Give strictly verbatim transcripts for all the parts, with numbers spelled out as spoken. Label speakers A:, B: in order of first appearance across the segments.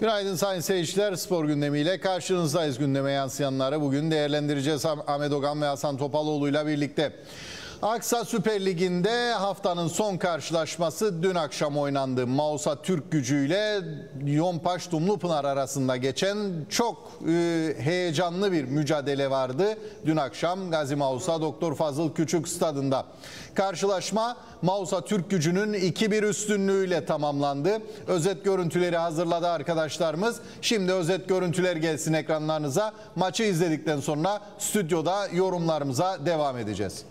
A: Günaydın sayın seyirciler. Spor gündemiyle karşınızdayız. Gündeme yansıyanları bugün değerlendireceğiz. Ahmet Ogan ve Hasan Topaloğlu ile birlikte. Aksa Süper Ligi'nde haftanın son karşılaşması dün akşam oynandı. Mausa Türkgücü ile Yonpaş Dumlupınar arasında geçen çok e, heyecanlı bir mücadele vardı. Dün akşam Gazi Mausa Doktor Fazıl Küçük Stadında. Karşılaşma Mausa Türkgücü'nün iki bir üstünlüğüyle tamamlandı. Özet görüntüleri hazırladı arkadaşlarımız. Şimdi özet görüntüler gelsin ekranlarınıza. Maçı izledikten sonra stüdyoda yorumlarımıza devam edeceğiz.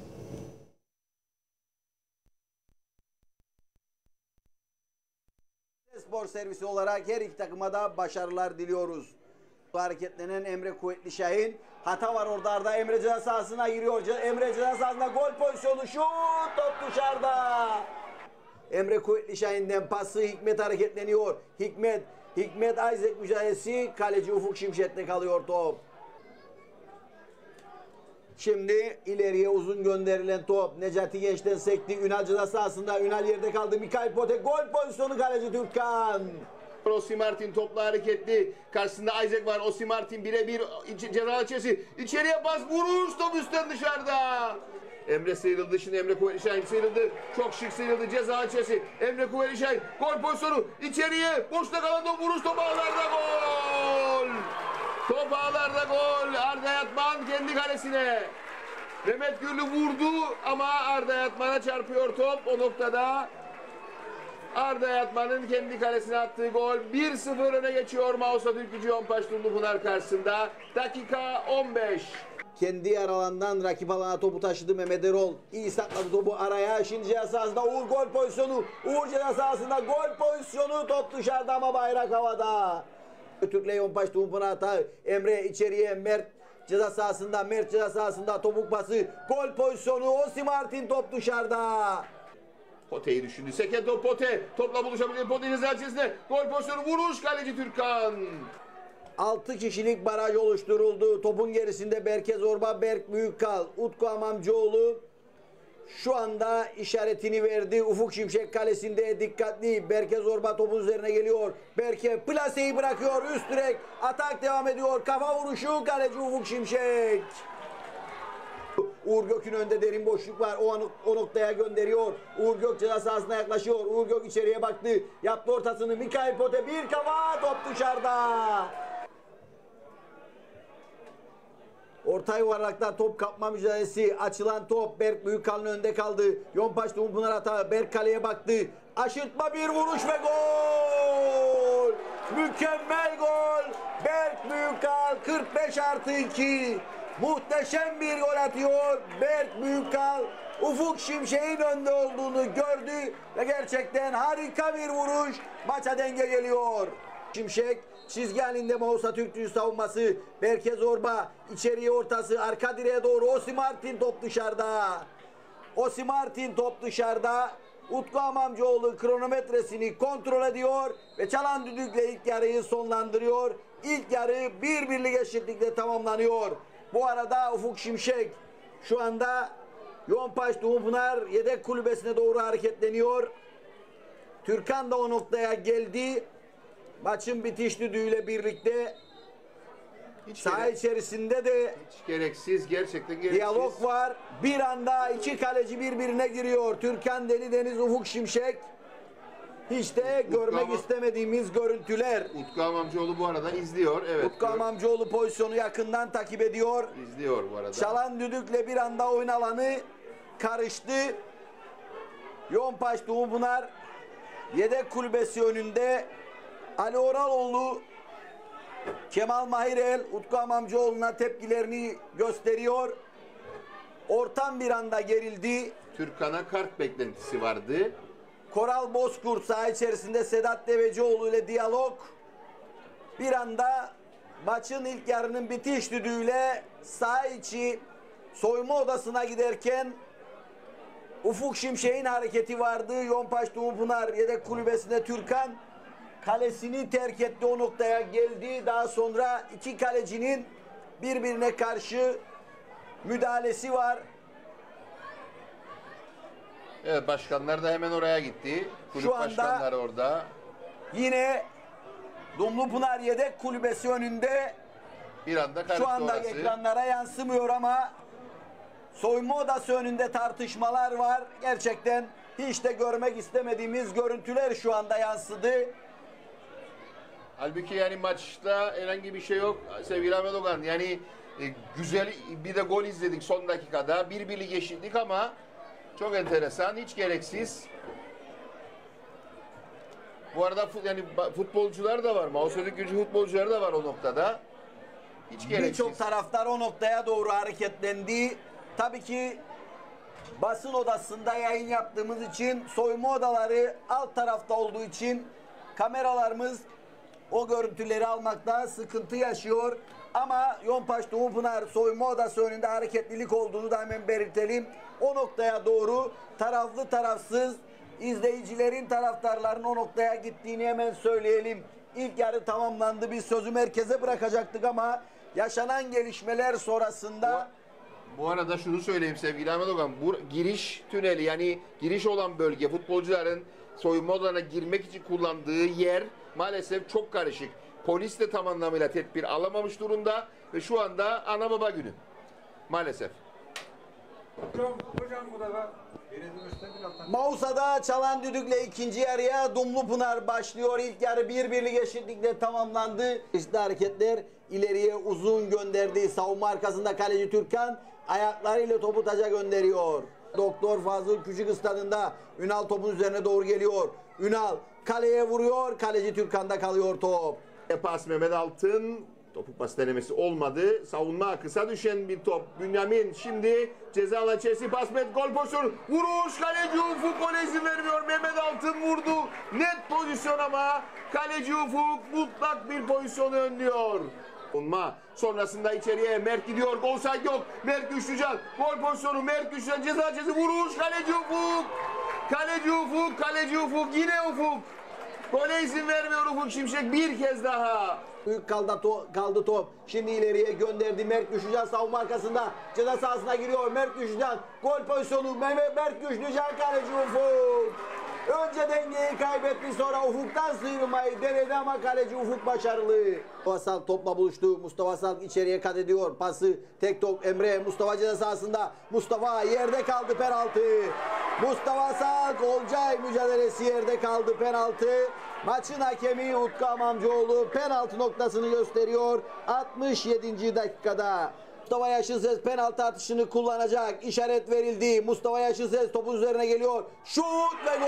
B: Spor servisi olarak her iki takıma da başarılar diliyoruz. Hareketlenen Emre Kuvvetli Şahin. Hata var orada, Arda Emre ceza sahasına giriyor. Emre ceza sahasında gol pozisyonu, şut, top dışarıda. Emre Kuvvetli Şahin'den pası, Hikmet hareketleniyor. Hikmet, Hikmet Isaac mücadelesi, kaleci Ufuk Şimşek'te kalıyor top. Şimdi ileriye uzun gönderilen top. Necati Genç'ten sekti. Ünal ceza sahasında. Ünal yerde kaldı. Mikail Potek gol pozisyonu, kaleci Türkan.
C: Osimartin topla hareketli. Karşısında Isaac var. Osimartin birebir ceza içerisi. İçeriye bas, vuruş, top üstten dışarıda. Emre sıyrıldı. Şimdi Emre Kuvvetli Şahin sıyrıldı. Çok şık sıyrıldı. Ceza içerisi. Emre Kuvvetli Şahin gol pozisyonu. İçeriye boşta kalan top, vuruş, top ağlarda, gol. Top ağlarda gol. Arda Yatman kendi kalesine. Mehmet Gürlü vurdu ama Arda Yatman'a çarpıyor top. O noktada Arda Yatman'ın kendi kalesine attığı gol. bir sıfır öne geçiyor Mausa Türkgücü Yonpaş Dumlupınar karşısında. Dakika on beş.
B: Kendi yer alandan rakip alana topu taşıdı Mehmet Erol. İyi sakladı topu araya. Şimdi ceza sahasında Uğur gol pozisyonu. Uğur ceza sahasında gol pozisyonu. Top dışarıda ama bayrak havada. Türk'le Yonpaş Dumlupınar hata. Emre içeriye, Mert ceza sahasında, Mert ceza sahasında topuk pası. Gol pozisyonu, Osimartin top dışarıda.
C: Pote'yi düşündü. Seken top Pote. Topla buluşabilir. Pote ceza içerisinde. Gol pozisyonu, vuruş, kaleci Türkan.
B: altı kişilik baraj oluşturuldu. Topun gerisinde Berke Zorba, Berk Büyükkal, Utku Amamcıoğlu şu anda işaretini verdi. Ufuk Şimşek kalesinde dikkatli. Berke Zorba topun üzerine geliyor. Berke plaseyi bırakıyor. Üst direk. Atak devam ediyor. Kafa vuruşu, kaleci Ufuk Şimşek. Uğur Gök'ün önünde derin boşluk var. O, an, o noktaya gönderiyor. Uğur Gök ceza sahasına yaklaşıyor. Uğur Gök içeriye baktı. Yaptı ortasını. Mikail Pote bir kafa, top dışarıda. Orta yuvarlakta top kapma mücadelesi. Açılan top. Berk Büyükkal'ın önünde kaldı. Yonpaş Dumlupınar hata. Berk kaleye baktı. Aşırtma bir vuruş ve gol. Mükemmel gol. Berk Büyükkal kırk beş artı iki. Muhteşem bir gol atıyor. Berk Büyükkal Ufuk Şimşek'in önde olduğunu gördü ve gerçekten harika bir vuruş. Maça denge geliyor. Şimşek çizgi halinde Mausa Türkgücü savunması. Berke Zorba içeriye ortası, arka direğe doğru. Osimartin top dışarıda. Osimartin top dışarıda. Utku Amamcıoğlu kronometresini kontrol ediyor ve çalan düdükle ilk yarıyı sonlandırıyor. İlk yarı bir birlik eşitlikle tamamlanıyor. Bu arada Ufuk Şimşek şu anda Yonpaş Dumlupınar yedek kulübesine doğru hareketleniyor. Türkan da o noktaya geldi. Maçın bitiş düdüğüyle birlikte hiç saha gerek, içerisinde de
C: hiç gereksiz, gerçekten gereksiz
B: diyalog var. Bir anda iki kaleci birbirine giriyor. Türkan Delideniz, Ufuk Şimşek. Hiç de Utku görmek Amam, istemediğimiz görüntüler.
C: Utku Amamcıoğlu bu arada izliyor. Evet.
B: Utku Amamcıoğlu pozisyonu yakından takip ediyor.
C: İzliyor bu arada.
B: Çalan düdükle bir anda oyun alanı karıştı. Yonpaş Dumlupınar yedek kulübesi önünde. Ali Oraloğlu, Kemal Mahirel, Utku Amamcıoğlu'na tepkilerini gösteriyor. Ortam bir anda gerildi.
C: Türkan'a kart beklentisi vardı.
B: Koral Bozkurt saha içerisinde Sedat Devecioğlu ile diyalog. Bir anda maçın ilk yarının bitiş düdüğüyle saha içi soyunma odasına giderken Ufuk Şimşek'in hareketi vardı. Yonpaş Dumlupınar yedek kulübesinde Türkan kalesini terk etti, o noktaya geldi. Daha sonra iki kalecinin birbirine karşı müdahalesi var.
C: Evet, başkanlar da hemen oraya gitti. Kulüp
B: Şu anda
C: başkanları orada.
B: Yine Dumlupınar yedek kulübesi önünde.
C: Bir anda karıştı
B: Şu anda
C: orası.
B: ekranlara yansımıyor ama soyunma odası önünde tartışmalar var. Gerçekten hiç de görmek istemediğimiz görüntüler şu anda yansıdı.
C: Halbuki yani maçta herhangi bir şey yok sevgili Ahmet Okan. Yani e, güzel bir de gol izledik son dakikada. Bir birlik eşitlik ama çok enteresan, hiç gereksiz. Bu arada fut, yani futbolcular da var. Mausodik gücü futbolcuları da var o noktada. Hiç gereksiz.
B: Birçok taraftar o noktaya doğru hareketlendi. Tabii ki basın odasında yayın yaptığımız için, soyunma odaları alt tarafta olduğu için kameralarımız o görüntüleri almakta sıkıntı yaşıyor. Ama Yompaş Dumlupınar soyunma odası önünde hareketlilik olduğunu da hemen belirtelim. O noktaya doğru taraflı tarafsız izleyicilerin, taraftarların o noktaya gittiğini hemen söyleyelim. İlk yarı tamamlandı. Biz sözü merkeze bırakacaktık ama yaşanan gelişmeler sonrasında...
C: Bu, bu arada şunu söyleyeyim sevgili Ahmet Okan. Bu giriş tüneli, yani giriş olan bölge, futbolcuların soyunma odalarına girmek için kullandığı yer maalesef çok karışık. Polis de tam anlamıyla tedbir alamamış durumda ve şu anda ana baba günü. Maalesef.
D: Hocam, hocam bu da
B: Mausa'da çalan düdükle ikinci yarıya Dumlupınar başlıyor. İlk yarı bir birlik eşitlikle tamamlandı. İşte hareketler, ileriye uzun gönderdiği savunma arkasında kaleci Türkan ayaklarıyla topu taca gönderiyor. Doktor Fazıl Küçük stadında Ünal topun üzerine doğru geliyor. Ünal kaleye vuruyor. Kaleci Türkan'da kalıyor top.
C: Pas Mehmet Altın. Topuk pas denemesi olmadı. Savunma kısa düşen bir top. Bünyamin şimdi ceza alan içerisi pas met gol pozisyonu. Vuruş, kaleci Ufuk gole izin vermiyor. Mehmet Altın vurdu. Net pozisyon ama kaleci Ufuk mutlak bir pozisyonu önlüyor. Savunma sonrasında içeriye Mert gidiyor. Gol sayı yok. Mert Güçlücan. Gol pozisyonu Mert Güçlücan ceza içerisi vuruş. Kaleci Ufuk. Kaleci Ufuk. Kaleci Ufuk. Yine Ufuk. Gole izin vermiyor Ufuk Şimşek bir kez daha.
B: Büyük kaldı, to kaldı top. Şimdi ileriye gönderdi. Mert Güçlücan savunma arkasında. Ceza sahasına giriyor. Mert Güçlücan. Gol pozisyonu. Mehmet Mert Güçlücan kaleci Ufuk. Önce dengeyi kaybetti, sonra Ufuk'tan sıyrılmayı denedi ama kaleci Ufuk başarılı. Mustafa Salk topla buluştu. Mustafa Salk içeriye kat ediyor. Pası tek top Emre. Mustafa ceza sahasında. Mustafa yerde kaldı, penaltı. Mustafa Salk Olcay mücadelesi, yerde kaldı, penaltı. Maçın hakemi Utku Amamcıoğlu penaltı noktasını gösteriyor altmış yedinci dakikada. Mustafa Yaşınses penaltı atışını kullanacak. İşaret verildi. Mustafa Yaşınses topun üzerine geliyor. Şut ve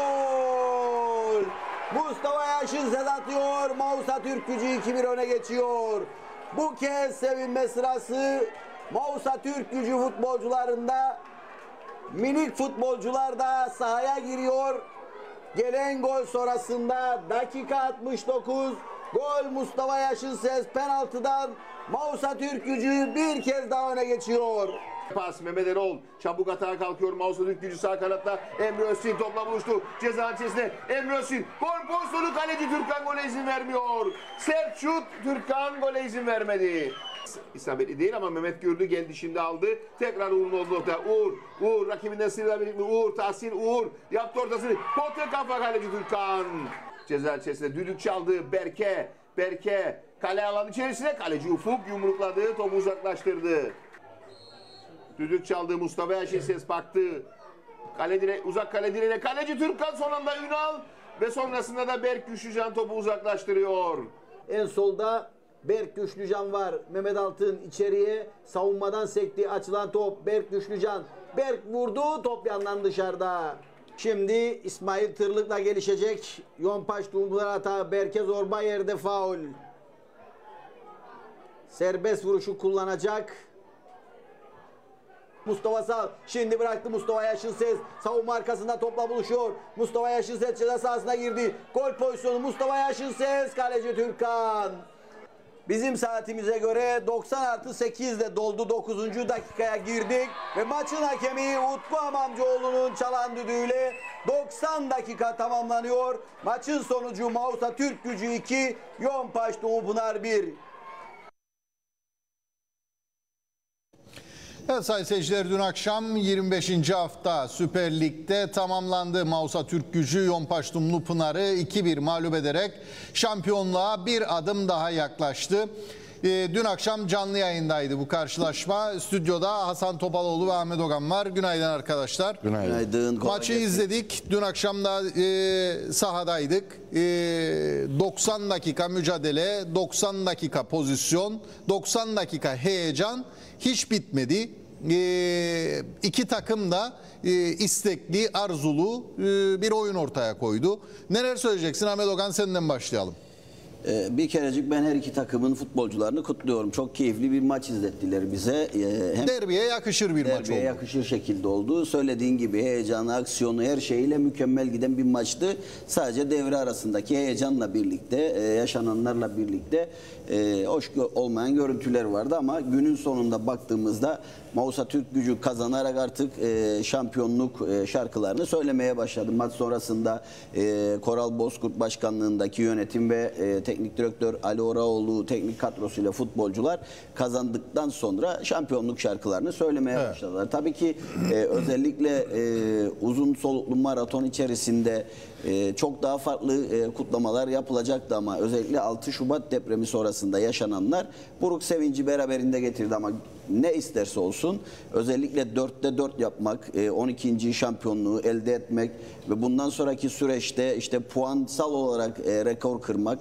B: gol! Mustafa Yaşınses atıyor. Mausa Türk Gücü iki bir öne geçiyor. Bu kez sevinme sırası Mausa Türk Gücü futbolcularında. Minik futbolcular da sahaya giriyor. Gelen gol sonrasında dakika altmış dokuz. Gol Mustafa Yaşınses penaltıdan. Mausa Türk Gücü bir kez daha öne geçiyor.
C: Pas Mehmet Erol çabuk atağa kalkıyor. Mausa Türk Gücü sağ kanatta. Emre Öztürk topla buluştu. Ceza içerisinde Emre Öztürk. Gol pozisyonu, kaleci Türkan gole izin vermiyor. Sert şut, Türkan gole izin vermedi. İsabetli değil ama Mehmet Gürlü geldi şimdi aldı. Tekrar Uğur'un olduğu nokta. Uğur, Uğur rakibinden sıyrılabilir mi? Uğur, Tahsin, Uğur yaptı ortasını. Pote kafa, kaleci Türkan. Ceza içerisinde düdük çaldı. Berke, Berke kale alanı içerisine, kaleci Ufuk yumrukladı, topu uzaklaştırdı. Düdük çaldı, Mustafa Yaşınses baktı. Kale dire, uzak kale direğine kaleci Türkan, son anda Ünal ve sonrasında da Berk Güçlücan topu uzaklaştırıyor.
B: En solda Berk Güçlücan var. Mehmet Altın içeriye savunmadan sekti. Açılan top Berk Güçlücan. Berk vurdu. Top yandan dışarıda. Şimdi İsmail Tırlık'la gelişecek. Yompaş Dumlupınar hata. Berke zorba yerde faul. Serbest vuruşu kullanacak. Mustafa Sal şimdi bıraktı. Mustafa Yaşınses savunma arkasında topla buluşuyor. Mustafa Yaşınses ceza sahasına girdi. Gol pozisyonu Mustafa Yaşınses, kaleci Türkan. Bizim saatimize göre doksan artı sekiz ile doldu, dokuzuncu dakikaya girdik ve maçın hakemi Utku Amamcıoğlu'nun çalan düdüğüyle doksan dakika tamamlanıyor. Maçın sonucu Mausa Türk Gücü iki, Yompaş Dumlupınar bir.
A: Evet sayın seyirciler, dün akşam yirmi beşinci hafta Süper Lig'de tamamlandı. Mausa Türkgücü Yonpaş Dumlupınar'ı iki bir mağlup ederek şampiyonluğa bir adım daha yaklaştı. Ee, dün akşam canlı yayındaydı bu karşılaşma. Stüdyoda Hasan Topaloğlu ve Ahmet Ogan var. Günaydın arkadaşlar.
B: Günaydın. Günaydın.
A: Maçı izledik. Dün akşam da e, sahadaydık. E, doksan dakika mücadele, doksan dakika pozisyon, doksan dakika heyecan hiç bitmedi. E, iki takım da e, istekli, arzulu e, bir oyun ortaya koydu. Neler söyleyeceksin Ahmet Ogan, senden başlayalım.
E: Bir kerecik ben her iki takımın futbolcularını kutluyorum. Çok keyifli bir maç izlettiler bize. Hem
A: derbiye yakışır bir maç oldu.
E: Derbiye yakışır şekilde oldu. Söylediğin gibi heyecanı, aksiyonu, her şeyiyle mükemmel giden bir maçtı. Sadece devre arasındaki heyecanla birlikte, yaşananlarla birlikte hoş olmayan görüntüler vardı ama günün sonunda baktığımızda Mausa Türkgücü kazanarak artık şampiyonluk şarkılarını söylemeye başladı. Maç sonrasında Koral Bozkurt başkanlığındaki yönetim ve teknik direktör Ali Oraoğlu teknik kadrosuyla futbolcular kazandıktan sonra şampiyonluk şarkılarını söylemeye evet. başladılar. Tabii ki e, özellikle e, uzun soluklu maraton içerisinde e, çok daha farklı e, kutlamalar yapılacaktı ama özellikle altı Şubat depremi sonrasında yaşananlar buruk sevinci beraberinde getirdi ama ne isterse olsun özellikle dörtte dört yapmak, on ikinci şampiyonluğu elde etmek ve bundan sonraki süreçte işte puansal olarak rekor kırmak,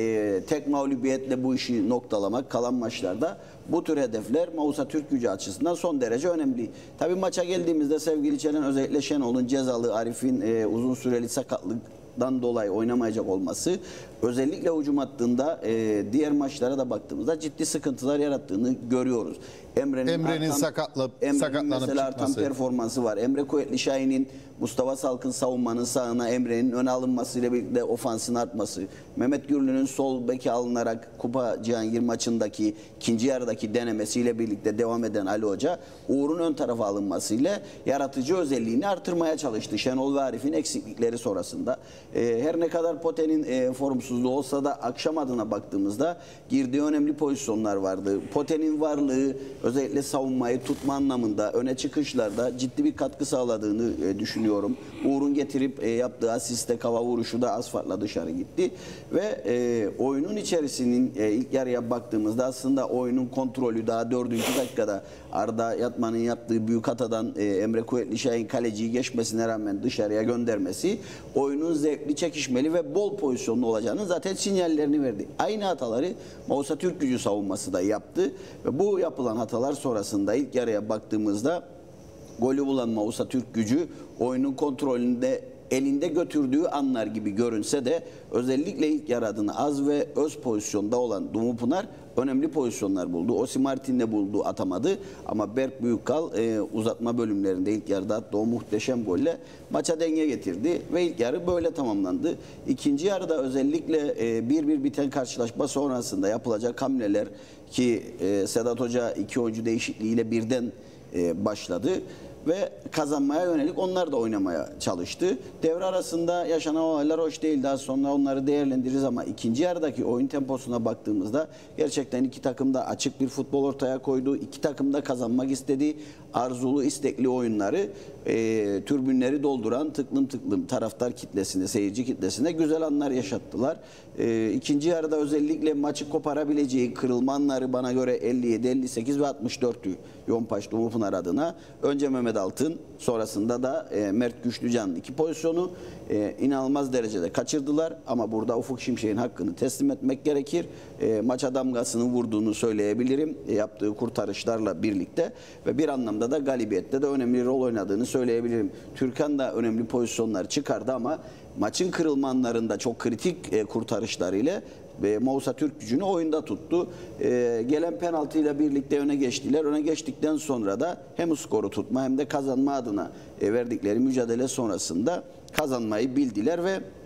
E: tek mağlubiyetle bu işi noktalamak kalan maçlarda bu tür hedefler Mausa Türkgücü açısından son derece önemli. Tabii maça geldiğimizde sevgili Çelen, özellikle Şenol'un cezalı, Arif'in uzun süreli sakatlık dan dolayı oynamayacak olması özellikle hücum hattında e, diğer maçlara da baktığımızda ciddi sıkıntılar yarattığını görüyoruz. Emre'nin
A: Emre'nin sakatlı,
E: sakatlanıp mesela artan performansı var. Emre Kuvvetli Şahin'in Mustafa Salkın savunmanın sağına Emre'nin öne alınmasıyla birlikte ofansın artması, Mehmet Gürlü'nün sol beki alınarak Kupa Cihangir maçındaki ikinci yarıdaki denemesiyle birlikte devam eden Ali Hoca, Uğur'un ön tarafa alınmasıyla yaratıcı özelliğini artırmaya çalıştı. Şenol ve Arif'in eksiklikleri sonrasında. E, her ne kadar Pote'nin e, formsuzluğu olsa da akşam adına baktığımızda girdiği önemli pozisyonlar vardı. Pote'nin varlığı özellikle savunmayı tutma anlamında öne çıkışlarda ciddi bir katkı sağladığını e, düşünüyorum. Uğur'un getirip e, yaptığı asiste kava vuruşu da az farkla dışarı gitti. Ve e, oyunun içerisinin e, ilk yarıya baktığımızda aslında oyunun kontrolü daha dördüncü dakikada Arda Yatman'ın yaptığı büyük hatadan e, Emre Kuvvetli Şahin kaleciyi geçmesine rağmen dışarıya göndermesi oyunun zevkli, çekişmeli ve bol pozisyonlu olacağını zaten sinyallerini verdi. Aynı hataları Mausa Türkgücü savunması da yaptı ve bu yapılan hatalar sonrasında ilk yarıya baktığımızda golü bulan Mausa Türkgücü oyunun kontrolünde elinde götürdüğü anlar gibi görünse de özellikle ilk yarı adına az ve öz pozisyonda olan Dumlupınar önemli pozisyonlar buldu. Osimartin'le buldu, atamadı ama Berk Büyükkal e, uzatma bölümlerinde ilk yarıda attığı o muhteşem golle maça denge getirdi ve ilk yarı böyle tamamlandı. İkinci yarıda özellikle bir bir biten karşılaşma sonrasında yapılacak hamleler ki e, Sedat Hoca iki oyuncu değişikliğiyle birden e, başladı ve kazanmaya yönelik onlar da oynamaya çalıştı. Devre arasında yaşanan olaylar hoş değil. Daha sonra onları değerlendiririz ama ikinci yarıdaki oyun temposuna baktığımızda gerçekten iki takım da açık bir futbol ortaya koydu. İki takım da kazanmak istediği arzulu, istekli oyunları e, türbünleri dolduran tıklım tıklım taraftar kitlesine, seyirci kitlesine güzel anlar yaşattılar. E, ikinci yarıda özellikle maçı koparabileceği kırılma anları bana göre elli yedi, elli sekiz ve altmış dörttü Yonpaş Dumlupınar adına. Önce Mehmet Altın, sonrasında da e, Mert Güçlücan iki pozisyonu e, inanılmaz derecede kaçırdılar ama burada Ufuk Şimşek'in hakkını teslim etmek gerekir. E, maça damgasını vurduğunu söyleyebilirim e, yaptığı kurtarışlarla birlikte ve bir anlamda da galibiyette de önemli rol oynadığını söyleyebilirim. Türkan da önemli pozisyonlar çıkardı ama maçın kırılma anlarında çok kritik e, kurtarışlarıyla ve Mausa Türkgücü'nü oyunda tuttu. Ee, gelen penaltıyla birlikte öne geçtiler. Öne geçtikten sonra da hem skoru tutma hem de kazanma adına e, verdikleri mücadele sonrasında kazanmayı bildiler ve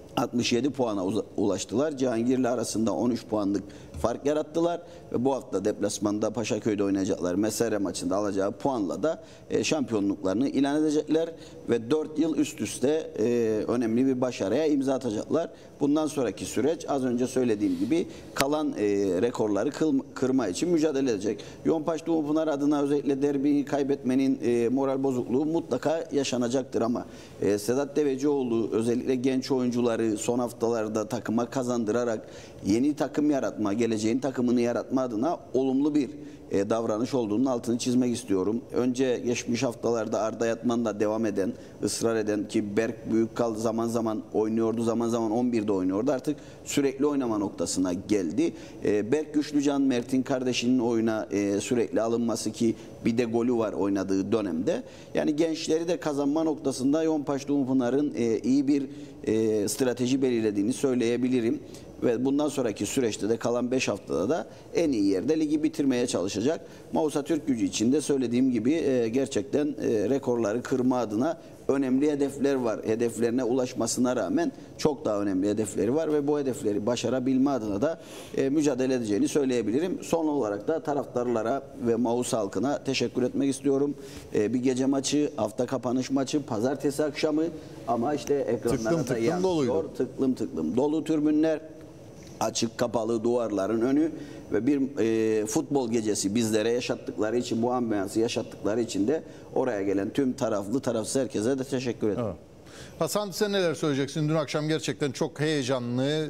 E: altmış yedi puana ulaştılar. Cihangir'le arasında on üç puanlık fark yarattılar ve bu hafta deplasmanda Paşaköy'de oynayacaklar Mesere maçında alacağı puanla da e, şampiyonluklarını ilan edecekler ve dört yıl üst üste e, önemli bir başarıya imza atacaklar. Bundan sonraki süreç az önce söylediğim gibi kalan e, rekorları kırma için mücadele edecek. Yompaş Dumlupınar adına özellikle derbiyi kaybetmenin e, moral bozukluğu mutlaka yaşanacaktır ama e, Sedat Devecioğlu özellikle genç oyuncuları son haftalarda takıma kazandırarak yeni takım yaratma, geleceğin takımını yaratma adına olumlu bir e, davranış olduğunun altını çizmek istiyorum. Önce geçmiş haftalarda Arda Yatman'la devam eden, ısrar eden ki Berk Büyükkal zaman zaman oynuyordu, zaman zaman on birde oynuyordu. Artık sürekli oynama noktasına geldi. E, Berk Güçlücan, Mert'in kardeşinin oyuna e, sürekli alınması ki bir de golü var oynadığı dönemde. Yani gençleri de kazanma noktasında Yompaş Dumlupınar'ın e, iyi bir e, strateji belirlediğini söyleyebilirim. Ve bundan sonraki süreçte de kalan beş haftada da en iyi yerde ligi bitirmeye çalışacak. Mausa Türkgücü için de söylediğim gibi e, gerçekten e, rekorları kırma adına önemli hedefler var. Hedeflerine ulaşmasına rağmen çok daha önemli hedefleri var ve bu hedefleri başarabilme adına da e, mücadele edeceğini söyleyebilirim. Son olarak da taraftarlara ve Mausa halkına teşekkür etmek istiyorum. E, bir gece maçı, hafta kapanış maçı, pazartesi akşamı ama işte ekranlara
A: tıklım,
E: da yansıyor. Tıklım tıklım dolu tribünler. Açık kapalı duvarların önü ve bir e, futbol gecesi bizlere yaşattıkları için, bu ambiyansı yaşattıkları için de oraya gelen tüm taraflı tarafsız herkese de teşekkür ederim.
A: Evet. Hasan sen neler söyleyeceksin? Dün akşam gerçekten çok heyecanlı,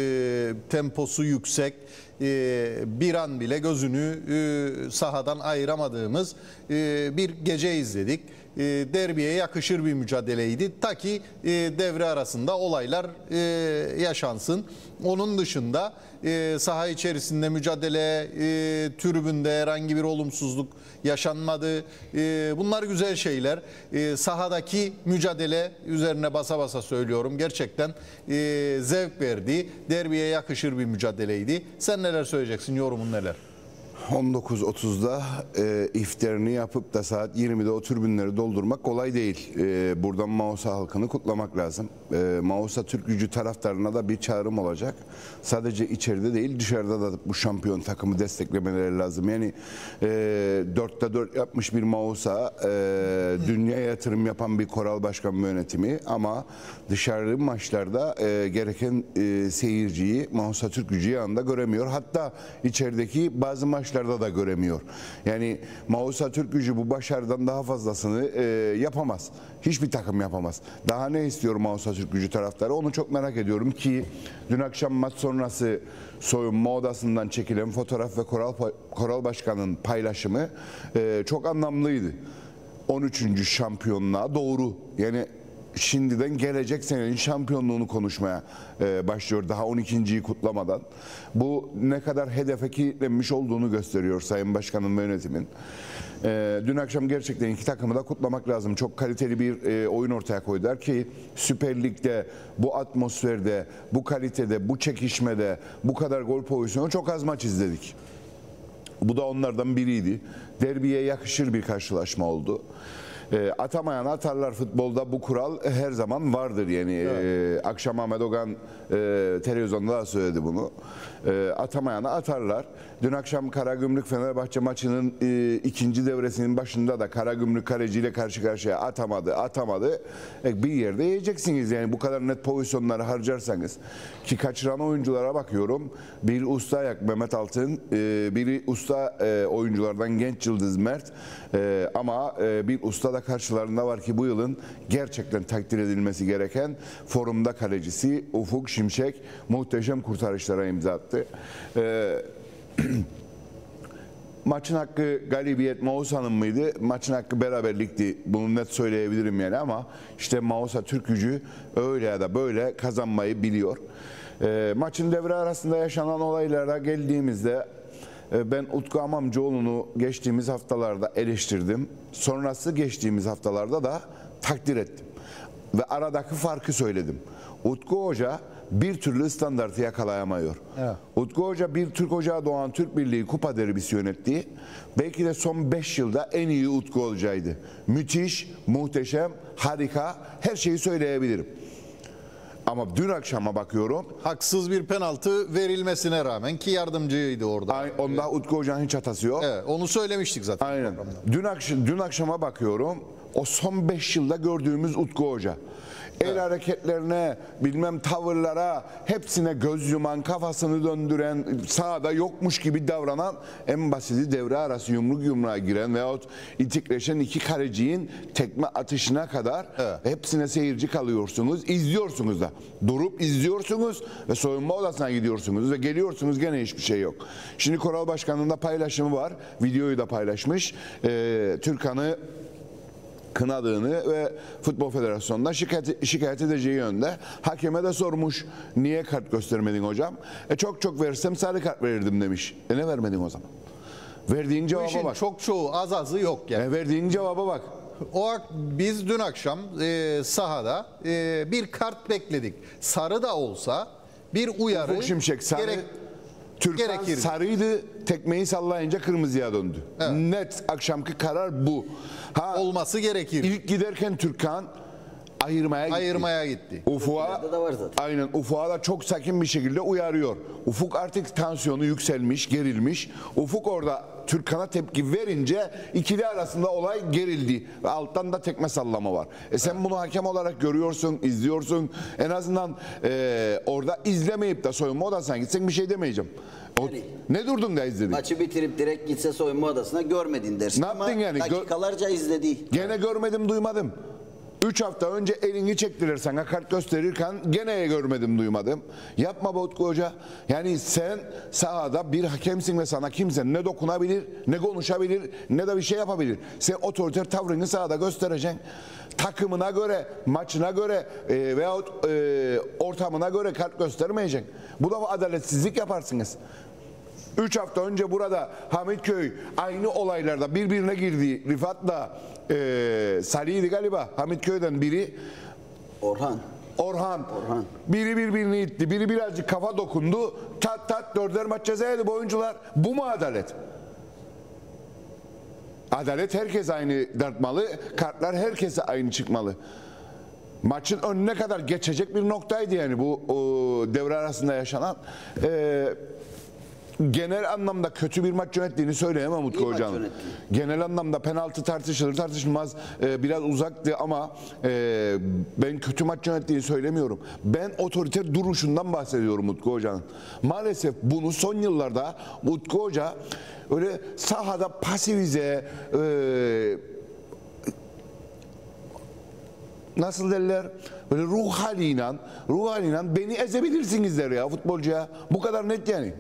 A: e, temposu yüksek, e, bir an bile gözünü e, sahadan ayıramadığımız e, bir gece izledik. E, derbiye yakışır bir mücadeleydi. Ta ki e, devre arasında olaylar e, yaşansın. Onun dışında e, saha içerisinde mücadele, e, tribünde herhangi bir olumsuzluk yaşanmadı. E, bunlar güzel şeyler. E, sahadaki mücadele üzerine basa basa söylüyorum. Gerçekten e, zevk verdi. Derbiye yakışır bir mücadeleydi. Sen neler söyleyeceksin? Yorumun neler?
F: on dokuz otuzda e, iftarını yapıp da saat yirmide o tribünleri doldurmak kolay değil. E, buradan Mausa halkını kutlamak lazım. E, Mausa Türkgücü taraftarına da bir çağrım olacak. Sadece içeride değil dışarıda da bu şampiyon takımı desteklemeleri lazım. Yani e, dörtte dört yapmış bir Mausa, e, dünya yatırım yapan bir Koral Başkan yönetimi ama dışarı maçlarda e, gereken e, seyirciyi Mausa Türkgücü yanında göremiyor. Hatta içerideki bazı maçlar da göremiyor. Yani Mausa Türkgücü bu başarıdan daha fazlasını e, yapamaz. Hiçbir takım yapamaz. Daha ne istiyor Mausa Türkgücü taraftarı? Onu çok merak ediyorum ki dün akşam maç sonrası soyunma odasından çekilen fotoğraf ve Koral, Koral Başkan'ın paylaşımı e, çok anlamlıydı. on üçüncü şampiyonluğa doğru. Yani şimdiden gelecek senenin şampiyonluğunu konuşmaya e, başlıyor daha on ikinciyi kutlamadan. Bu ne kadar hedefe kilitlenmiş olduğunu gösteriyor Sayın Başkan'ın ve yönetimin. E, dün akşam gerçekten iki takımı da kutlamak lazım. Çok kaliteli bir e, oyun ortaya koydular ki Süper Lig'de bu atmosferde, bu kalitede, bu çekişmede, bu kadar gol pozisyonu çok az maç izledik. Bu da onlardan biriydi. Derbiye yakışır bir karşılaşma oldu. E, atamayan atarlar futbolda, bu kural her zaman vardır yani. Evet. E, akşam Ahmet Ogan e, televizyonda da söyledi bunu. E, atamayana atarlar. Dün akşam Karagümrük Fenerbahçe maçının e, ikinci devresinin başında da Karagümrük kaleciyle karşı karşıya atamadı, atamadı. E, bir yerde yiyeceksiniz yani bu kadar net pozisyonları harcarsanız. Ki kaçıran oyunculara bakıyorum. Bir usta ayak Mehmet Altın, e, biri usta e, oyunculardan genç yıldız Mert. E, ama e, bir usta da karşılarında var ki bu yılın gerçekten takdir edilmesi gereken forumda kalecisi Ufuk Şimşek muhteşem kurtarışlara imza attı. E, Maçın hakkı galibiyet Mausa'nın mıydı? Maçın hakkı beraberlikti. Bunu net söyleyebilirim yani ama işte Mausa Türkgücü öyle ya da böyle kazanmayı biliyor. E, maçın devre arasında yaşanan olaylara geldiğimizde e, ben Utku Amamcıoğlu'nu geçtiğimiz haftalarda eleştirdim. Sonrası geçtiğimiz haftalarda da takdir ettim. Ve aradaki farkı söyledim. Utku Hoca bir türlü standartı yakalayamıyor. Evet. Utku Hoca bir Türk Ocağı Doğan Türk Birliği Kupa derbisi yönetti. Belki de son beş yılda en iyi Utku Hoca'ydı. Müthiş, muhteşem, harika, her şeyi söyleyebilirim. Ama dün akşama bakıyorum.
A: Haksız bir penaltı verilmesine rağmen ki yardımcıydı orada.
F: Ay, onda Utku Hoca'nın hiç hatası yok.
A: Evet, onu söylemiştik zaten.
F: Aynen. Dün, akşam, dün akşama bakıyorum. O son beş yılda gördüğümüz Utku Hoca. El evet. hareketlerine, bilmem tavırlara, hepsine göz yuman, kafasını döndüren, sahada yokmuş gibi davranan, en basiti devre arası yumruk yumruğa giren veyahut itikleşen iki kaleciğin tekme atışına kadar evet. hepsine seyirci kalıyorsunuz, izliyorsunuz da. Durup izliyorsunuz ve soyunma odasına gidiyorsunuz ve geliyorsunuz, gene hiçbir şey yok. Şimdi Koral Başkanı'nın da paylaşımı var, videoyu da paylaşmış. Ee, Türkan'ı kınadığını ve Futbol Federasyonu'ndan şikayet, şikayet edeceği yönde. Hakeme de sormuş, niye kart göstermedin hocam? E çok çok versem sarı kart verirdim demiş. E ne vermedin o zaman? Verdiğin cevaba bak.
A: Çok çoğu az azı yok yani.
F: E verdiğin cevaba bak.
A: O biz dün akşam e, sahada e, bir kart bekledik. Sarı da olsa bir uyarı
F: Ufuk Şimşek sarı,
A: gerek,
F: Türkan
A: gerekirdi.
F: sarıydı, tekmeyi sallayınca kırmızıya döndü.
A: Evet.
F: Net akşamki karar bu. Ha,
A: olması gerekir.
F: İlk giderken Türkan ayırmaya gitti.
A: Ayırmaya gitti.
F: Ufuk'a, aynen, Ufuk'a da çok sakin bir şekilde uyarıyor. Ufuk artık tansiyonu yükselmiş, gerilmiş. Ufuk orada Türkan'a tepki verince ikili arasında olay gerildi. Ve alttan da tekme sallama var. E sen evet. bunu hakem olarak görüyorsun, izliyorsun. En azından e, orada izlemeyip de soyunma odasına gitsen bir şey demeyeceğim. O, yani, ne durdun da izledin?
E: Maçı bitirip direkt gitse soyunma odasına görmedin dersin.
F: Ne yaptın yani?
E: Dakikalarca izledi.
F: Gene görmedim, duymadım. Üç hafta önce elini çektirir sana kart gösterirken gene görmedim, duymadım. Yapma Utku Hoca. Yani sen sahada bir hakemsin ve sana kimse ne dokunabilir, ne konuşabilir, ne de bir şey yapabilir. Sen otoriter tavrını sahada göstereceksin. Takımına göre, maçına göre e, veyahut e, ortamına göre kart göstermeyeceksin. Bu da adaletsizlik yaparsınız. Üç hafta önce burada Hamitköy aynı olaylarda birbirine girdi. Rıfat'la e, Salih'di galiba. Hamitköy'den biri.
E: Orhan.
F: Orhan.
E: Orhan.
F: Biri birbirini itti. Biri birazcık kafa dokundu. Tat tat dörder maç ceza yedi bu oyuncular. Bu mu adalet? Adalet herkes aynı dartmalı. Kartlar herkese aynı çıkmalı. Maçın önüne kadar geçecek bir noktaydı yani bu o, devre arasında yaşanan. E, Genel anlamda kötü bir maç yönettiğini söyleyemem Utku Hoca'nın. Genel anlamda penaltı tartışılır tartışılmaz, ee, biraz uzaktı ama e, ben kötü maç yönettiğini söylemiyorum. Ben otoriter duruşundan bahsediyorum Utku Hoca'nın. Maalesef bunu son yıllarda Utku Hoca öyle sahada pasivize, e, nasıl derler, böyle ruh haliyle, ruh haliyle beni ezebilirsiniz der ya futbolcuya. Bu kadar net yani.